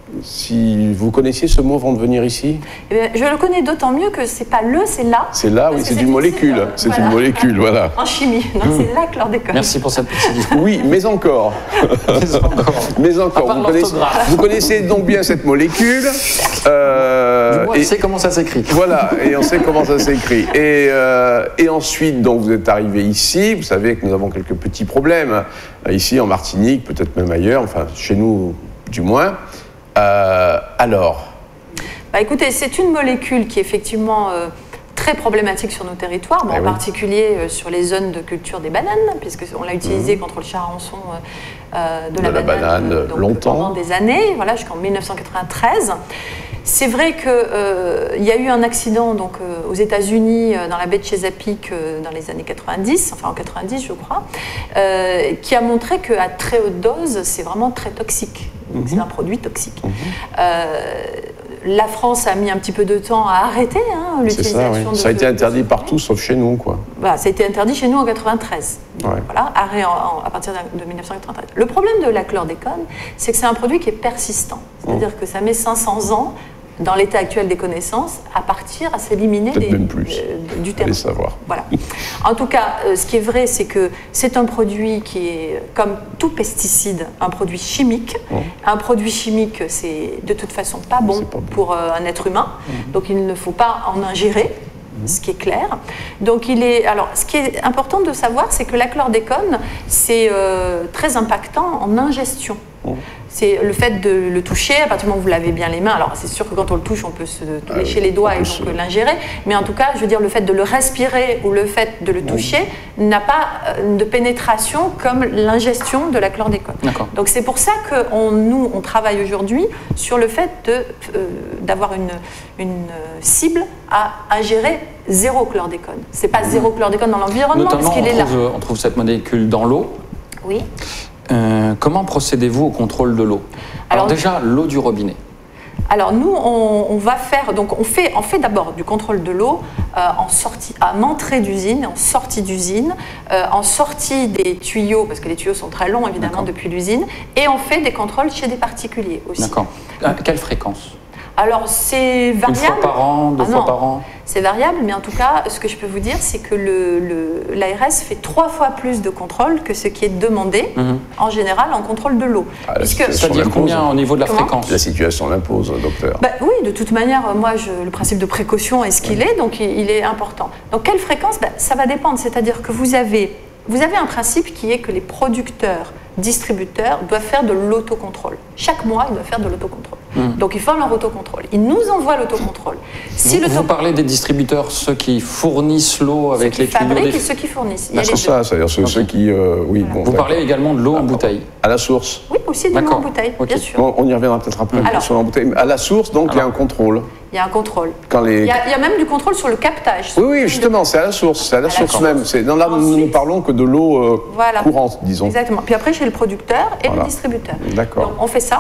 Si vous connaissiez ce mot avant de venir ici? Eh bien, je le connais d'autant mieux que c'est pas le, c'est la. C'est là, oui, c'est une molécule. C'est voilà. une molécule, voilà. En chimie, donc mmh. c'est la chlordécone. Merci pour cette précision. Oui, mais encore. mais encore. Mais encore. Vous connaissez, vous connaissez donc bien cette molécule. Euh, du moins, et, on sait comment ça s'écrit. Voilà, et on sait comment ça s'écrit. Et, euh, et ensuite, donc, vous êtes arrivé ici. Vous savez que nous avons quelques petits problèmes ici en Martinique, peut-être même ailleurs, enfin chez nous du moins. Euh, alors bah, écoutez, c'est une molécule qui est effectivement euh, très problématique sur nos territoires, bon, en oui. particulier euh, sur les zones de culture des bananes, puisqu'on l'a utilisé mmh. contre le charançon euh, de, de la, la banane, banane donc, longtemps. pendant des années, voilà, jusqu'en mille neuf cent quatre-vingt-treize. C'est vrai qu'il euh, y a eu un accident donc, euh, aux États-Unis, euh, dans la baie de Chesapeake, euh, dans les années quatre-vingt-dix, enfin en quatre-vingt-dix je crois, euh, qui a montré qu'à très haute dose, c'est vraiment très toxique. Donc, mm-hmm. c'est un produit toxique. Mm-hmm. euh, la France a mis un petit peu de temps à arrêter hein, l'utilisation ça, oui. de ça a été interdit partout, sauf chez nous, quoi. Voilà, ça a été interdit chez nous en quatre-vingt-treize. Ouais. Voilà, arrêt en, en, à partir de mille neuf cent quatre-vingt-treize. Le problème de la chlordécone, c'est que c'est un produit qui est persistant. C'est-à-dire mm. que ça met cinq cents ans dans l'état actuel des connaissances, à partir, à s'éliminer des, même plus. Euh, du terrain. Allez savoir. Voilà. En tout cas, euh, ce qui est vrai, c'est que c'est un produit qui est, comme tout pesticide, un produit chimique. Mmh. Un produit chimique, c'est de toute façon pas bon, pas bon. pour euh, un être humain, mmh. donc il ne faut pas en ingérer. Ce qui est clair. Donc, il est. Alors, ce qui est important de savoir, c'est que la chlordécone, c'est euh, très impactant en ingestion. Mmh. C'est le fait de le toucher, à partir du moment où vous lavez bien les mains. Alors, c'est sûr que quand on le touche, on peut se lécher euh, les doigts et donc se... l'ingérer. Mais en tout cas, je veux dire, le fait de le respirer ou le fait de le toucher mmh. n'a pas de pénétration comme l'ingestion de la chlordécone. Donc, c'est pour ça que on, nous, on travaille aujourd'hui sur le fait de, euh, d'avoir une, une cible à ingérer zéro chlordécone. C'est pas mmh. zéro chlordécone dans l'environnement, Notamment, parce qu'il est là. Trouve, on trouve cette molécule dans l'eau. Oui. Euh, comment procédez-vous au contrôle de l'eau? Alors, Alors déjà, l'eau du robinet. Alors nous, on, on va faire, donc on fait, on fait d'abord du contrôle de l'eau euh, en sortie, en entrée d'usine, en sortie d'usine, euh, en sortie des tuyaux, parce que les tuyaux sont très longs évidemment depuis l'usine, et on fait des contrôles chez des particuliers aussi. D'accord. À quelle fréquence? Alors c'est variable. Une fois par an, deux ah, fois non. par an? C'est variable, mais en tout cas, ce que je peux vous dire, c'est que le, le, l'A R S fait trois fois plus de contrôles que ce qui est demandé, mmh. en général, en contrôle de l'eau. Ah, C'est-à-dire combien au niveau de la Comment fréquence? La situation l'impose, docteur. Bah, oui, de toute manière, moi, je, le principe de précaution est ce qu'il ouais. est, donc il, il est important. Donc, quelle fréquence? bah, Ça va dépendre, c'est-à-dire que vous avez, vous avez un principe qui est que les producteurs, distributeurs doivent faire de l'autocontrôle. Chaque mois, ils doivent faire de l'autocontrôle. Mmh. Donc, ils font leur autocontrôle. Ils nous envoient l'autocontrôle. Si vous, vous parlez des distributeurs, ceux qui fournissent l'eau avec ceux les tuyaux. Ceux qui fabriquent des... et ceux qui fournissent. Ah, c'est ça, c'est-à-dire ceux, okay. ceux qui... Euh, oui, voilà. bon, vous parlez également de l'eau en bouteille. À la source. Oui, aussi de l'eau en bouteille, okay. bien sûr. Bon, on y reviendra peut-être après. Alors, sur la bouteille. À la source, donc, il y a un contrôle. Il y a un contrôle. Quand les... il, y a, il y a même du contrôle sur le captage. Oui, oui, justement, c'est à la source. C'est à la à source la même. C'est, dans là, Ensuite, nous ne parlons que de l'eau euh, voilà. courante, disons. Exactement. Puis après, chez le producteur et voilà. le distributeur. D'accord. Donc, on fait ça.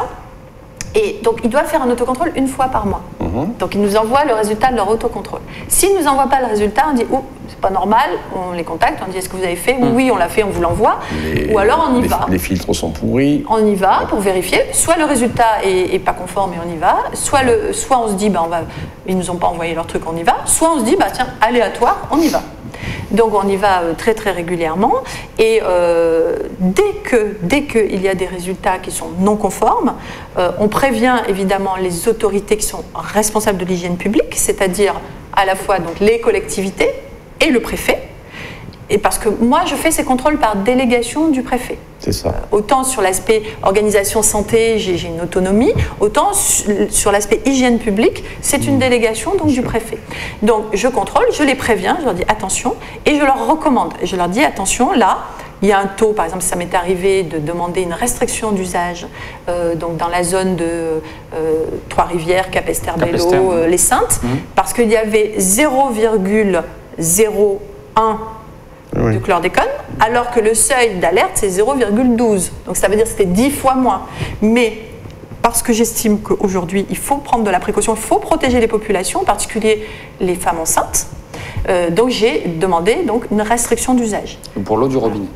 Et donc, ils doivent faire un autocontrôle une fois par mois. Mmh. Donc, ils nous envoient le résultat de leur autocontrôle. S'ils ne nous envoient pas le résultat, on dit « Oh, c'est pas normal », on les contacte, on dit « Est-ce que vous avez fait ?»« mmh. Oui, on l'a fait, on vous l'envoie. Les, » Ou alors, on y les, va. Les filtres sont pourris. On y va pour vérifier. Soit le résultat est, est pas conforme et on y va. Soit, le, soit on se dit bah, « on va, ils nous ont pas envoyé leur truc, on y va. » Soit on se dit bah, « Tiens, aléatoire, on y va. » Donc on y va très très régulièrement et euh, dès que dès qu'il y a des résultats qui sont non conformes, euh, on prévient évidemment les autorités qui sont responsables de l'hygiène publique, c'est-à-dire à la fois donc les collectivités et le préfet. Et parce que moi, je fais ces contrôles par délégation du préfet. C'est ça. Euh, autant sur l'aspect organisation santé, j'ai, j'ai une autonomie, autant su, sur l'aspect hygiène publique, c'est une délégation donc du préfet. Donc, je contrôle, je les préviens, je leur dis attention, et je leur recommande. Je leur dis attention, là, il y a un taux, par exemple, ça m'est arrivé de demander une restriction d'usage euh, donc dans la zone de euh, Trois-Rivières, Capesterre-Belle-Eau, euh, Les Saintes, mmh. parce qu'il y avait zéro virgule zéro un oui. de chlordécone, alors que le seuil d'alerte, c'est zéro virgule douze. Donc ça veut dire que c'était dix fois moins. Mais parce que j'estime qu'aujourd'hui, il faut prendre de la précaution, il faut protéger les populations, en particulier les femmes enceintes, euh, donc j'ai demandé donc, une restriction d'usage. Pour l'eau du robinet.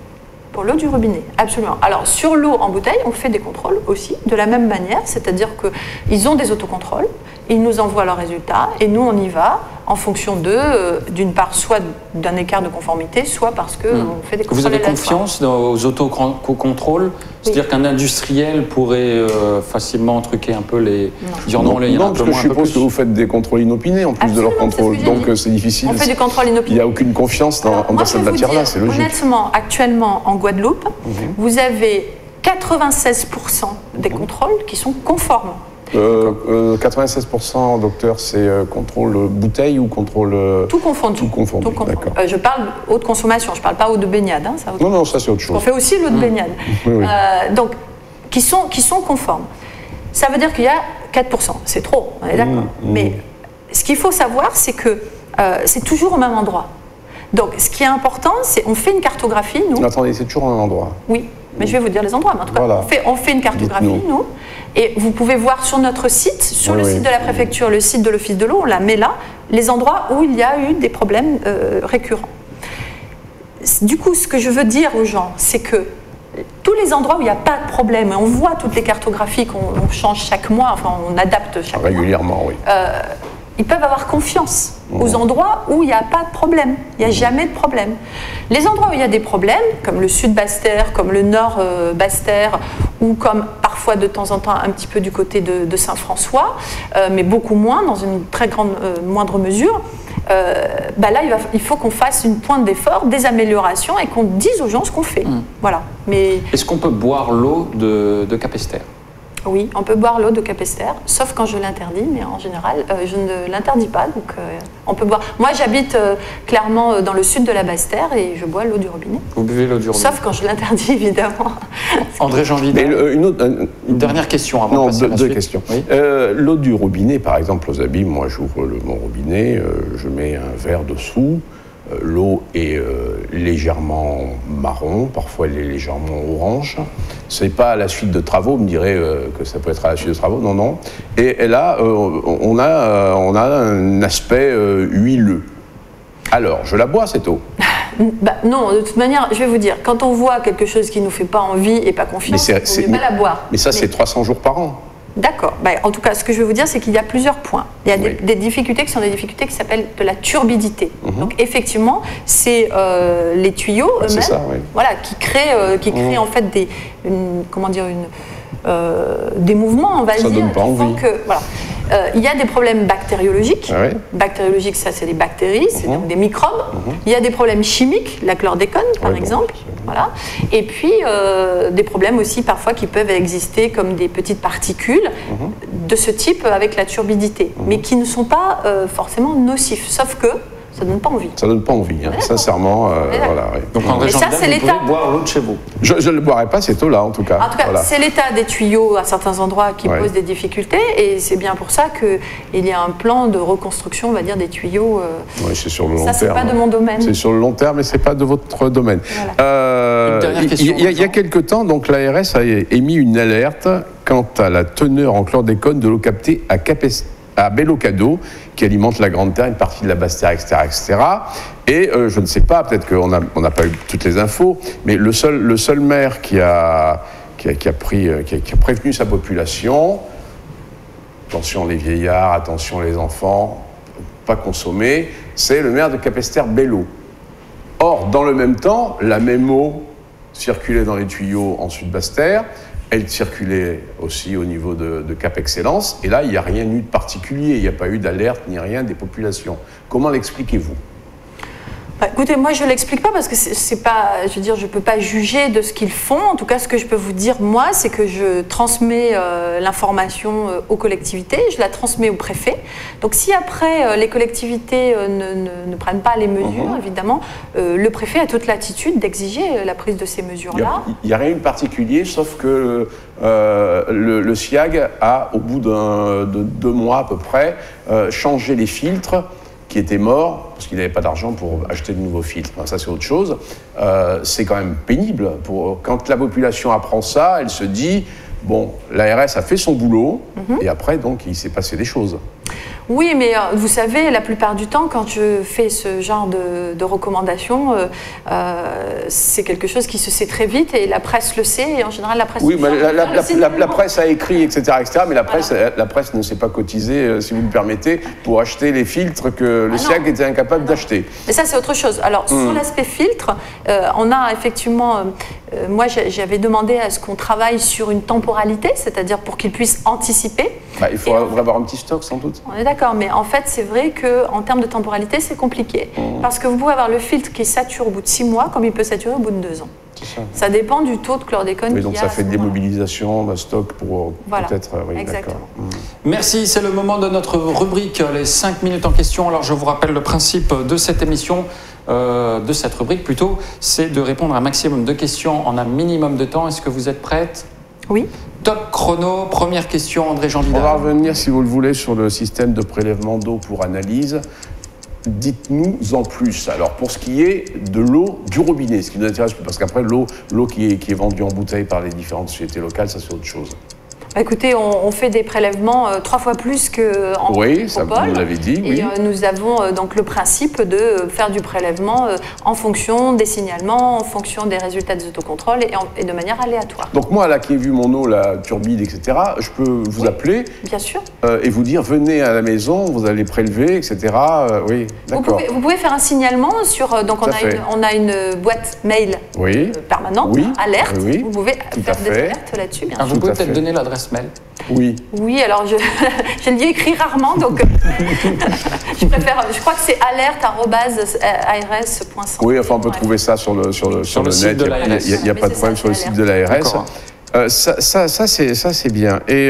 pour l'eau du robinet, absolument. Alors, sur l'eau en bouteille, on fait des contrôles aussi, de la même manière, c'est-à-dire qu'ils ont des autocontrôles, ils nous envoient leurs résultats, et nous, on y va en fonction d'eux, euh, d'une part, soit d'un écart de conformité, soit parce qu'on mmh. fait des contrôles. Vous avez confiance aux autocontrôles? C'est-à-dire oui. qu'un industriel pourrait euh, facilement truquer un peu les... Non, dire non, non, il y en a non un parce peu que moins, je suppose que vous faites des contrôles inopinés en plus Absolument, de leurs contrôles, donc c'est difficile. On fait du contrôle inopiné. Il n'y a aucune confiance dans, Alors, dans cette matière-là, c'est logique. Honnêtement, actuellement, en Guadeloupe, mmh. vous avez quatre-vingt-seize pour cent des mmh. contrôles qui sont conformes. Euh, euh, quatre-vingt-seize pour cent, docteur, c'est euh, contrôle bouteille ou contrôle... Euh, tout confondu. Tout confondu, d'accord. Euh, je parle eau de consommation, je ne parle pas eau de baignade. Hein, ça, non, non, ça c'est autre chose. On fait aussi l'eau de mmh. baignade. Oui, oui. Euh, donc, qui sont, qui sont conformes. Ça veut dire qu'il y a quatre pour cent. C'est trop, on est d'accord. Mmh. Mais ce qu'il faut savoir, c'est que euh, c'est toujours au même endroit. Donc, ce qui est important, c'est on fait une cartographie, nous. Attendez, c'est toujours au même endroit. Oui, mais je vais vous dire les endroits. Mais en tout cas, voilà. on, fait, on fait une cartographie, nous. Et vous pouvez voir sur notre site, sur oui, le oui. site de la préfecture, le site de l'Office de l'eau, on la met là, les endroits où il y a eu des problèmes euh, récurrents. Du coup, ce que je veux dire aux gens, c'est que tous les endroits où il n'y a pas de problème, et on voit toutes les cartographies qu'on change chaque mois, enfin on adapte chaque Régulièrement, mois. oui. Euh, ils peuvent avoir confiance mmh. aux endroits où il n'y a pas de problème. Il n'y a mmh. jamais de problème. Les endroits où il y a des problèmes, comme le sud Basse-Terre, comme le nord euh, Basse-Terre, ou comme parfois de temps en temps un petit peu du côté de, de Saint-François, euh, mais beaucoup moins, dans une très grande, euh, moindre mesure, euh, bah là il, va, il faut qu'on fasse une pointe d'effort, des améliorations et qu'on dise aux gens ce qu'on fait. Mmh. Voilà. Mais... Est-ce qu'on peut boire l'eau de, de Capesterre ? Oui, on peut boire l'eau de Capesterre, sauf quand je l'interdis, mais en général, euh, je ne l'interdis pas, donc euh, on peut boire. Moi, j'habite euh, clairement euh, dans le sud de la Basse-Terre et je bois l'eau du robinet. Vous buvez l'eau du robinet? Sauf quand je l'interdis, évidemment. André Jean-Vidal, euh, une, autre, euh, une dernière question avant non, de passer deux, à la deux suite. questions. Oui. Euh, l'eau du robinet, par exemple, aux abîmes, moi j'ouvre le, mon robinet, euh, je mets un verre dessous. L'eau est euh, légèrement marron, parfois elle est légèrement orange. Ce n'est pas à la suite de travaux, vous me direz euh, que ça peut être à la suite de travaux, non, non. Et, et là, euh, on, a, euh, on a un aspect euh, huileux. Alors, je la bois cette eau? Bah, non, de toute manière, je vais vous dire, quand on voit quelque chose qui ne nous fait pas envie et pas confiance, on ne peut pas la boire. Mais ça, mais... c'est trois cents jours par an. D'accord. Ben, en tout cas, ce que je vais vous dire, c'est qu'il y a plusieurs points. Il y a oui. des, des difficultés qui sont des difficultés qui s'appellent de la turbidité. Mmh. Donc, effectivement, c'est euh, les tuyaux eux-mêmes oui. voilà, qui créent, euh, qui créent mmh. en fait des, une, comment dire, une, euh, des mouvements, on va ça dire, donne pas qui font envie. que voilà. Euh, il y a des problèmes bactériologiques. Ah oui. Bactériologiques, ça, c'est des bactéries, c'est mmh. donc des microbes. Mmh. Il y a des problèmes chimiques, la chlordécone, par oui, exemple. Bon, voilà. Et puis, euh, des problèmes aussi, parfois, qui peuvent exister comme des petites particules mmh. de ce type avec la turbidité, mmh. mais qui ne sont pas euh, forcément nocifs. Sauf que ça ne donne pas envie. Ça ne donne pas envie, hein. Sincèrement. Euh, voilà, oui. Donc, André ça, c'est l'état. Vous pouvez boire l'eau de chez vous. Je ne le boirai pas cette eau-là, en tout cas. En tout cas, voilà. c'est l'état des tuyaux à certains endroits qui ouais. posent des difficultés, et c'est bien pour ça qu'il y a un plan de reconstruction, on va dire, des tuyaux. Euh... Oui, c'est sur le long ça, terme. Ça, c'est pas de mon domaine. C'est sur le long terme, mais c'est pas de votre domaine. Voilà. Euh, une dernière question. Il y, y a quelque temps, donc l'A R S a émis une alerte quant à la teneur en chlordécone de l'eau captée à Capes. à Bellocado, qui alimente la Grande Terre, une partie de la Basse-Terre, et cetera, et cetera. Et euh, je ne sais pas, peut-être qu'on n'a on n'a pas eu toutes les infos, mais le seul, le seul maire qui a, qui a, qui a, pris, qui a, qui a prévenu sa population, attention les vieillards, attention les enfants, pas consommer, c'est le maire de Capesterre-Bello. Or, dans le même temps, la même eau circulait dans les tuyaux en Sud-Basse-Terre. Elle circulait aussi au niveau de, de Cap Excellence, et là, il n'y a rien eu de particulier, il n'y a pas eu d'alerte ni rien des populations. Comment l'expliquez-vous ? Bah, écoutez, moi je ne l'explique pas parce que c'est, c'est pas, je veux dire, je ne peux pas juger de ce qu'ils font. En tout cas, ce que je peux vous dire, moi, c'est que je transmets euh, l'information euh, aux collectivités, je la transmets au préfet. Donc si après euh, les collectivités euh, ne, ne, ne prennent pas les mesures, mmh. évidemment, euh, le préfet a toute latitude d'exiger euh, la prise de ces mesures-là. Il n'y a, a rien de particulier, sauf que euh, le, le SIAG a, au bout d'un, de deux mois à peu près, euh, changé les filtres qui étaient morts, parce qu'il n'avait pas d'argent pour acheter de nouveaux filtres. Enfin, ça, c'est autre chose. Euh, c'est quand même pénible. Pour, quand la population apprend ça, elle se dit, bon, l'A R S a fait son boulot, mm-hmm. et après, donc, il s'est passé des choses. Oui, mais euh, vous savez, la plupart du temps, quand je fais ce genre de, de recommandations, euh, euh, c'est quelque chose qui se sait très vite et la presse le sait. Et en général, la presse. Oui, mais la, la, la, la, la presse a écrit, et cetera, et cetera. Mais la presse, voilà. la, la presse ne s'est pas cotisée, euh, si vous me permettez, pour acheter les filtres que le ah SIAC était incapable d'acheter. Mais ça, c'est autre chose. Alors, mmh. sur l'aspect filtre, euh, on a effectivement. Euh, moi, j'avais demandé à ce qu'on travaille sur une temporalité, c'est-à-dire pour qu'ils puissent anticiper. Bah, il faut et avoir un petit stock, sans doute. On est d'accord, mais en fait, c'est vrai qu'en termes de temporalité, c'est compliqué. Mmh. Parce que vous pouvez avoir le filtre qui sature au bout de six mois, comme il peut saturer au bout de deux ans. Ça. ça dépend du taux de chlordécone. Oui, donc ça fait des mobilisations d'un stock pour voilà. peut-être. Oui, exactement. Mmh. Merci, c'est le moment de notre rubrique, les cinq minutes en question. Alors, je vous rappelle le principe de cette émission. Euh, de cette rubrique plutôt, c'est de répondre à un maximum de questions en un minimum de temps. Est-ce que vous êtes prête? Oui. Top chrono, première question, André-Jean Vidal. On va revenir, si vous le voulez, sur le système de prélèvement d'eau pour analyse. Dites-nous en plus. Alors, pour ce qui est de l'eau du robinet, ce qui nous intéresse, parce qu'après, l'eau, l'eau qui est, qui est vendue en bouteille par les différentes sociétés locales, ça c'est autre chose. Écoutez, on, on fait des prélèvements euh, trois fois plus qu'en Oui, ça vous l'avez dit, et, oui. Et euh, nous avons euh, donc le principe de faire du prélèvement euh, en fonction des signalements, en fonction des résultats des autocontrôles et, en, et de manière aléatoire. Donc moi, là, qui ai vu mon eau, la turbide, et cetera, je peux vous oui, appeler bien sûr. Euh, et vous dire, venez à la maison, vous allez prélever, et cetera. Euh, oui, d'accord. Vous pouvez, vous pouvez faire un signalement sur... Euh, donc on a, une, on a une boîte mail oui. euh, permanente, oui. alerte. Oui. Vous pouvez Tout faire des alertes là-dessus, bien ah, sûr. Vous pouvez peut-être donner l'adresse mail. Oui. Oui, alors je, je l'y écris rarement, donc je préfère. Je crois que c'est alerte arobase a r s point santé. Oui, enfin on peut trouver ça sur le sur le sur, sur le, le net. Site de l'A R S. Il n'y a, a pas de problème ça, sur le site de l'A R S. Euh, ça, ça, ça c'est ça c'est bien. Et,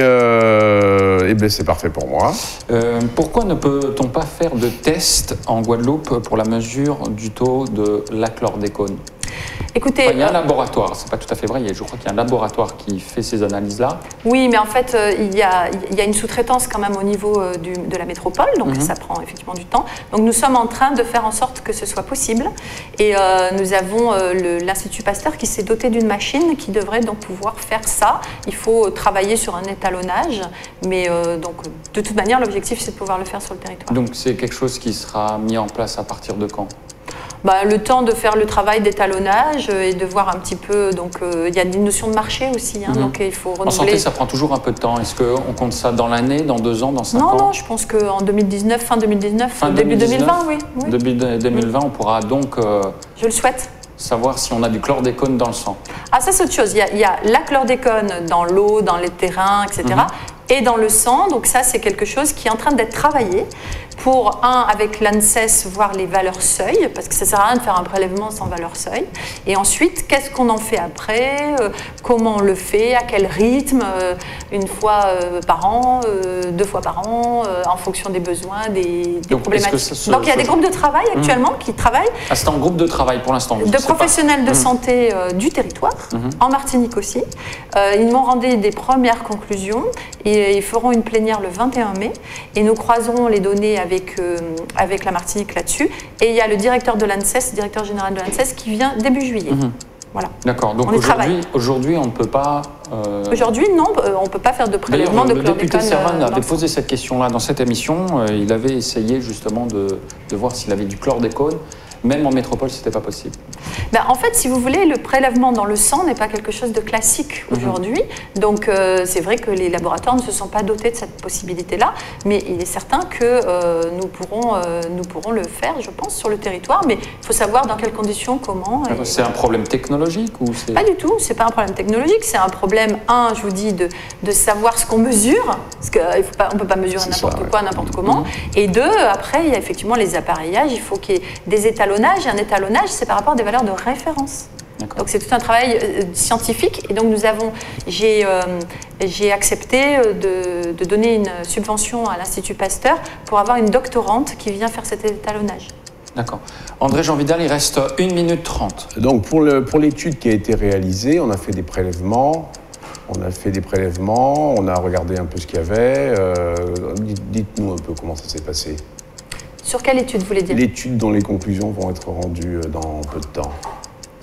euh, et ben c'est parfait pour moi. Euh, pourquoi ne peut-on pas faire de test en Guadeloupe pour la mesure du taux de la chlordécone? Écoutez, enfin, il y a un laboratoire, c'est pas tout à fait vrai, je crois qu'il y a un laboratoire qui fait ces analyses-là. Oui, mais en fait, euh, il, y a, il y a une sous-traitance quand même au niveau euh, du, de la métropole, donc mm-hmm. ça prend effectivement du temps. Donc nous sommes en train de faire en sorte que ce soit possible. Et euh, nous avons euh, l'Institut Pasteur qui s'est doté d'une machine qui devrait donc pouvoir faire ça. Il faut travailler sur un étalonnage, mais euh, donc de toute manière, l'objectif c'est de pouvoir le faire sur le territoire. Donc c'est quelque chose qui sera mis en place à partir de quand ? Bah, le temps de faire le travail d'étalonnage et de voir un petit peu. Donc, euh, il y a une notion de marché aussi. Hein, mmh. Donc, il faut renouveler. En santé, ça prend toujours un peu de temps. Est-ce qu'on compte ça dans l'année, dans deux ans, dans cinq non, ans? Non, non, je pense qu'en deux mille dix-neuf, fin deux mille dix-neuf, fin début deux mille vingt, oui. oui. Début deux mille vingt, mmh. on pourra donc. Euh, je le souhaite. Savoir si on a du chlordécone dans le sang. Ah, ça, c'est autre chose. Il y a, il y a la chlordécone dans l'eau, dans les terrains, et cetera. Mmh. Et dans le sang. Donc, ça, c'est quelque chose qui est en train d'être travaillé. Pour, un, avec l'ANSES, voir les valeurs seuil, parce que ça ne sert à rien de faire un prélèvement sans valeur seuil. Et ensuite, qu'est-ce qu'on en fait après, euh, comment on le fait, à quel rythme, euh, une fois euh, par an, euh, deux fois par an, euh, en fonction des besoins, des, des Donc, problématiques. Ce, Donc, il y a ce... des groupes de travail actuellement mmh. qui travaillent. Ah, c'est un groupe de travail pour l'instant. De professionnels pas... de mmh. santé euh, du territoire, mmh. en Martinique aussi. Euh, ils m'ont rendu des premières conclusions et ils feront une plénière le vingt et un mai. Et nous croiserons les données avec Avec, euh, avec la Martinique là-dessus. Et il y a le directeur de l'ANSES, directeur général de l'ANSES, qui vient début juillet. Mmh. Voilà. D'accord. Donc aujourd'hui, aujourd'hui, on ne peut pas... Euh... Aujourd'hui, non, on ne peut pas faire de prélèvement de chlordécone. Le député Servan avait posé cette question-là dans cette émission. Euh, il avait essayé justement de, de voir s'il avait du chlordécone. Même en métropole, ce n'était pas possible. Ben, en fait, si vous voulez, le prélèvement dans le sang n'est pas quelque chose de classique aujourd'hui. Mmh. Donc, euh, c'est vrai que les laboratoires ne se sont pas dotés de cette possibilité-là. Mais il est certain que euh, nous, pourrons, euh, nous pourrons le faire, je pense, sur le territoire. Mais il faut savoir dans quelles conditions, comment. C'est un problème technologique ou c'est... Pas du tout. Ce n'est pas un problème technologique. C'est un problème, un, je vous dis, de, de savoir ce qu'on mesure. Parce qu'on ne peut pas mesurer n'importe quoi, n'importe comment. Mmh. Et deux, après, il y a effectivement les appareillages. Il faut qu'il y ait des étalonnages. Et un étalonnage, c'est par rapport à des valeurs de référence. Donc c'est tout un travail euh, scientifique. Et donc nous avons, j'ai euh, j'ai accepté de, de donner une subvention à l'Institut Pasteur pour avoir une doctorante qui vient faire cet étalonnage. D'accord. André-Jean Vidal, il reste une minute trente. Donc pour le, pour l'étude qui a été réalisée, on a fait des prélèvements. On a fait des prélèvements, on a regardé un peu ce qu'il y avait. Euh, dites-nous un peu comment ça s'est passé. Sur quelle étude, vous voulez dire? L'étude dont les conclusions vont être rendues dans peu de temps.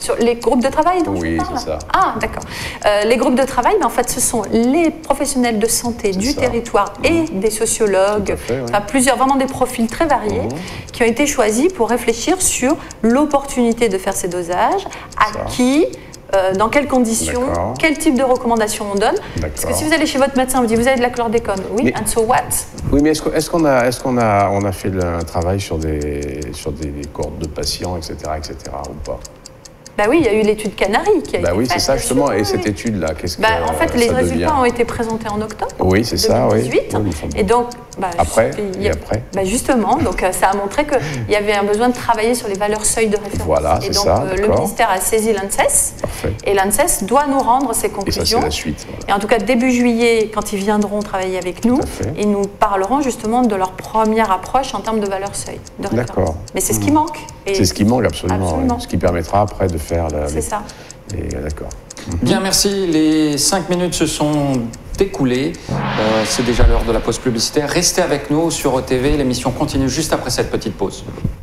Sur les groupes de travail dont Oui, je parle. c'est ça. Ah, d'accord. Euh, les groupes de travail, mais en fait, ce sont les professionnels de santé du ça. territoire et Mmh. des sociologues, Tout à fait, oui. enfin, plusieurs, vraiment des profils très variés, Mmh. qui ont été choisis pour réfléchir sur l'opportunité de faire ces dosages, à Ça. qui, euh, dans quelles conditions, D'accord. quel type de recommandations on donne. Parce que D'accord. si vous allez chez votre médecin, vous dites, vous avez de la chlordécone. Oui, Mais- and so what? Oui, mais est-ce qu'on est qu'on a, est qu'on a, on a fait un travail sur des, sur des cohortes de patients, et cetera, et cetera, ou pas? Bah oui, il y a eu l'étude Canary qui a Bah été oui, faite, c'est ça bien justement. sûr, Et oui, cette oui. étude-là, qu'est-ce que Bah, en fait, les ça résultats devient ont été présentés en octobre Oui, c'est ça, oui. deux mille dix-huit. Oui, il me semble. Et donc, bah, Après, il y a- et après bah, justement, donc euh, ça a montré qu'il y avait un besoin de travailler sur les valeurs seuil de référence. Voilà, et c'est donc, ça, euh, le d'accord. ministère a saisi l'ANSES Parfait. et l'ANSES doit nous rendre ses Et ça, conclusions. c'est la suite. Voilà. Et en tout cas, début juillet, quand ils viendront travailler avec nous, Tout à fait. ils nous parleront justement de leur première approche en termes de valeurs seuil de référence. D'accord. Mais c'est ce qui manque. Et C'est ce qui manque absolument. Absolument. oui. Ce qui permettra après de faire la. C'est les- ça. les- D'accord. Bien, merci. Les cinq minutes se sont écoulées. Euh, c'est déjà l'heure de la pause publicitaire. Restez avec nous sur O T V. L'émission continue juste après cette petite pause.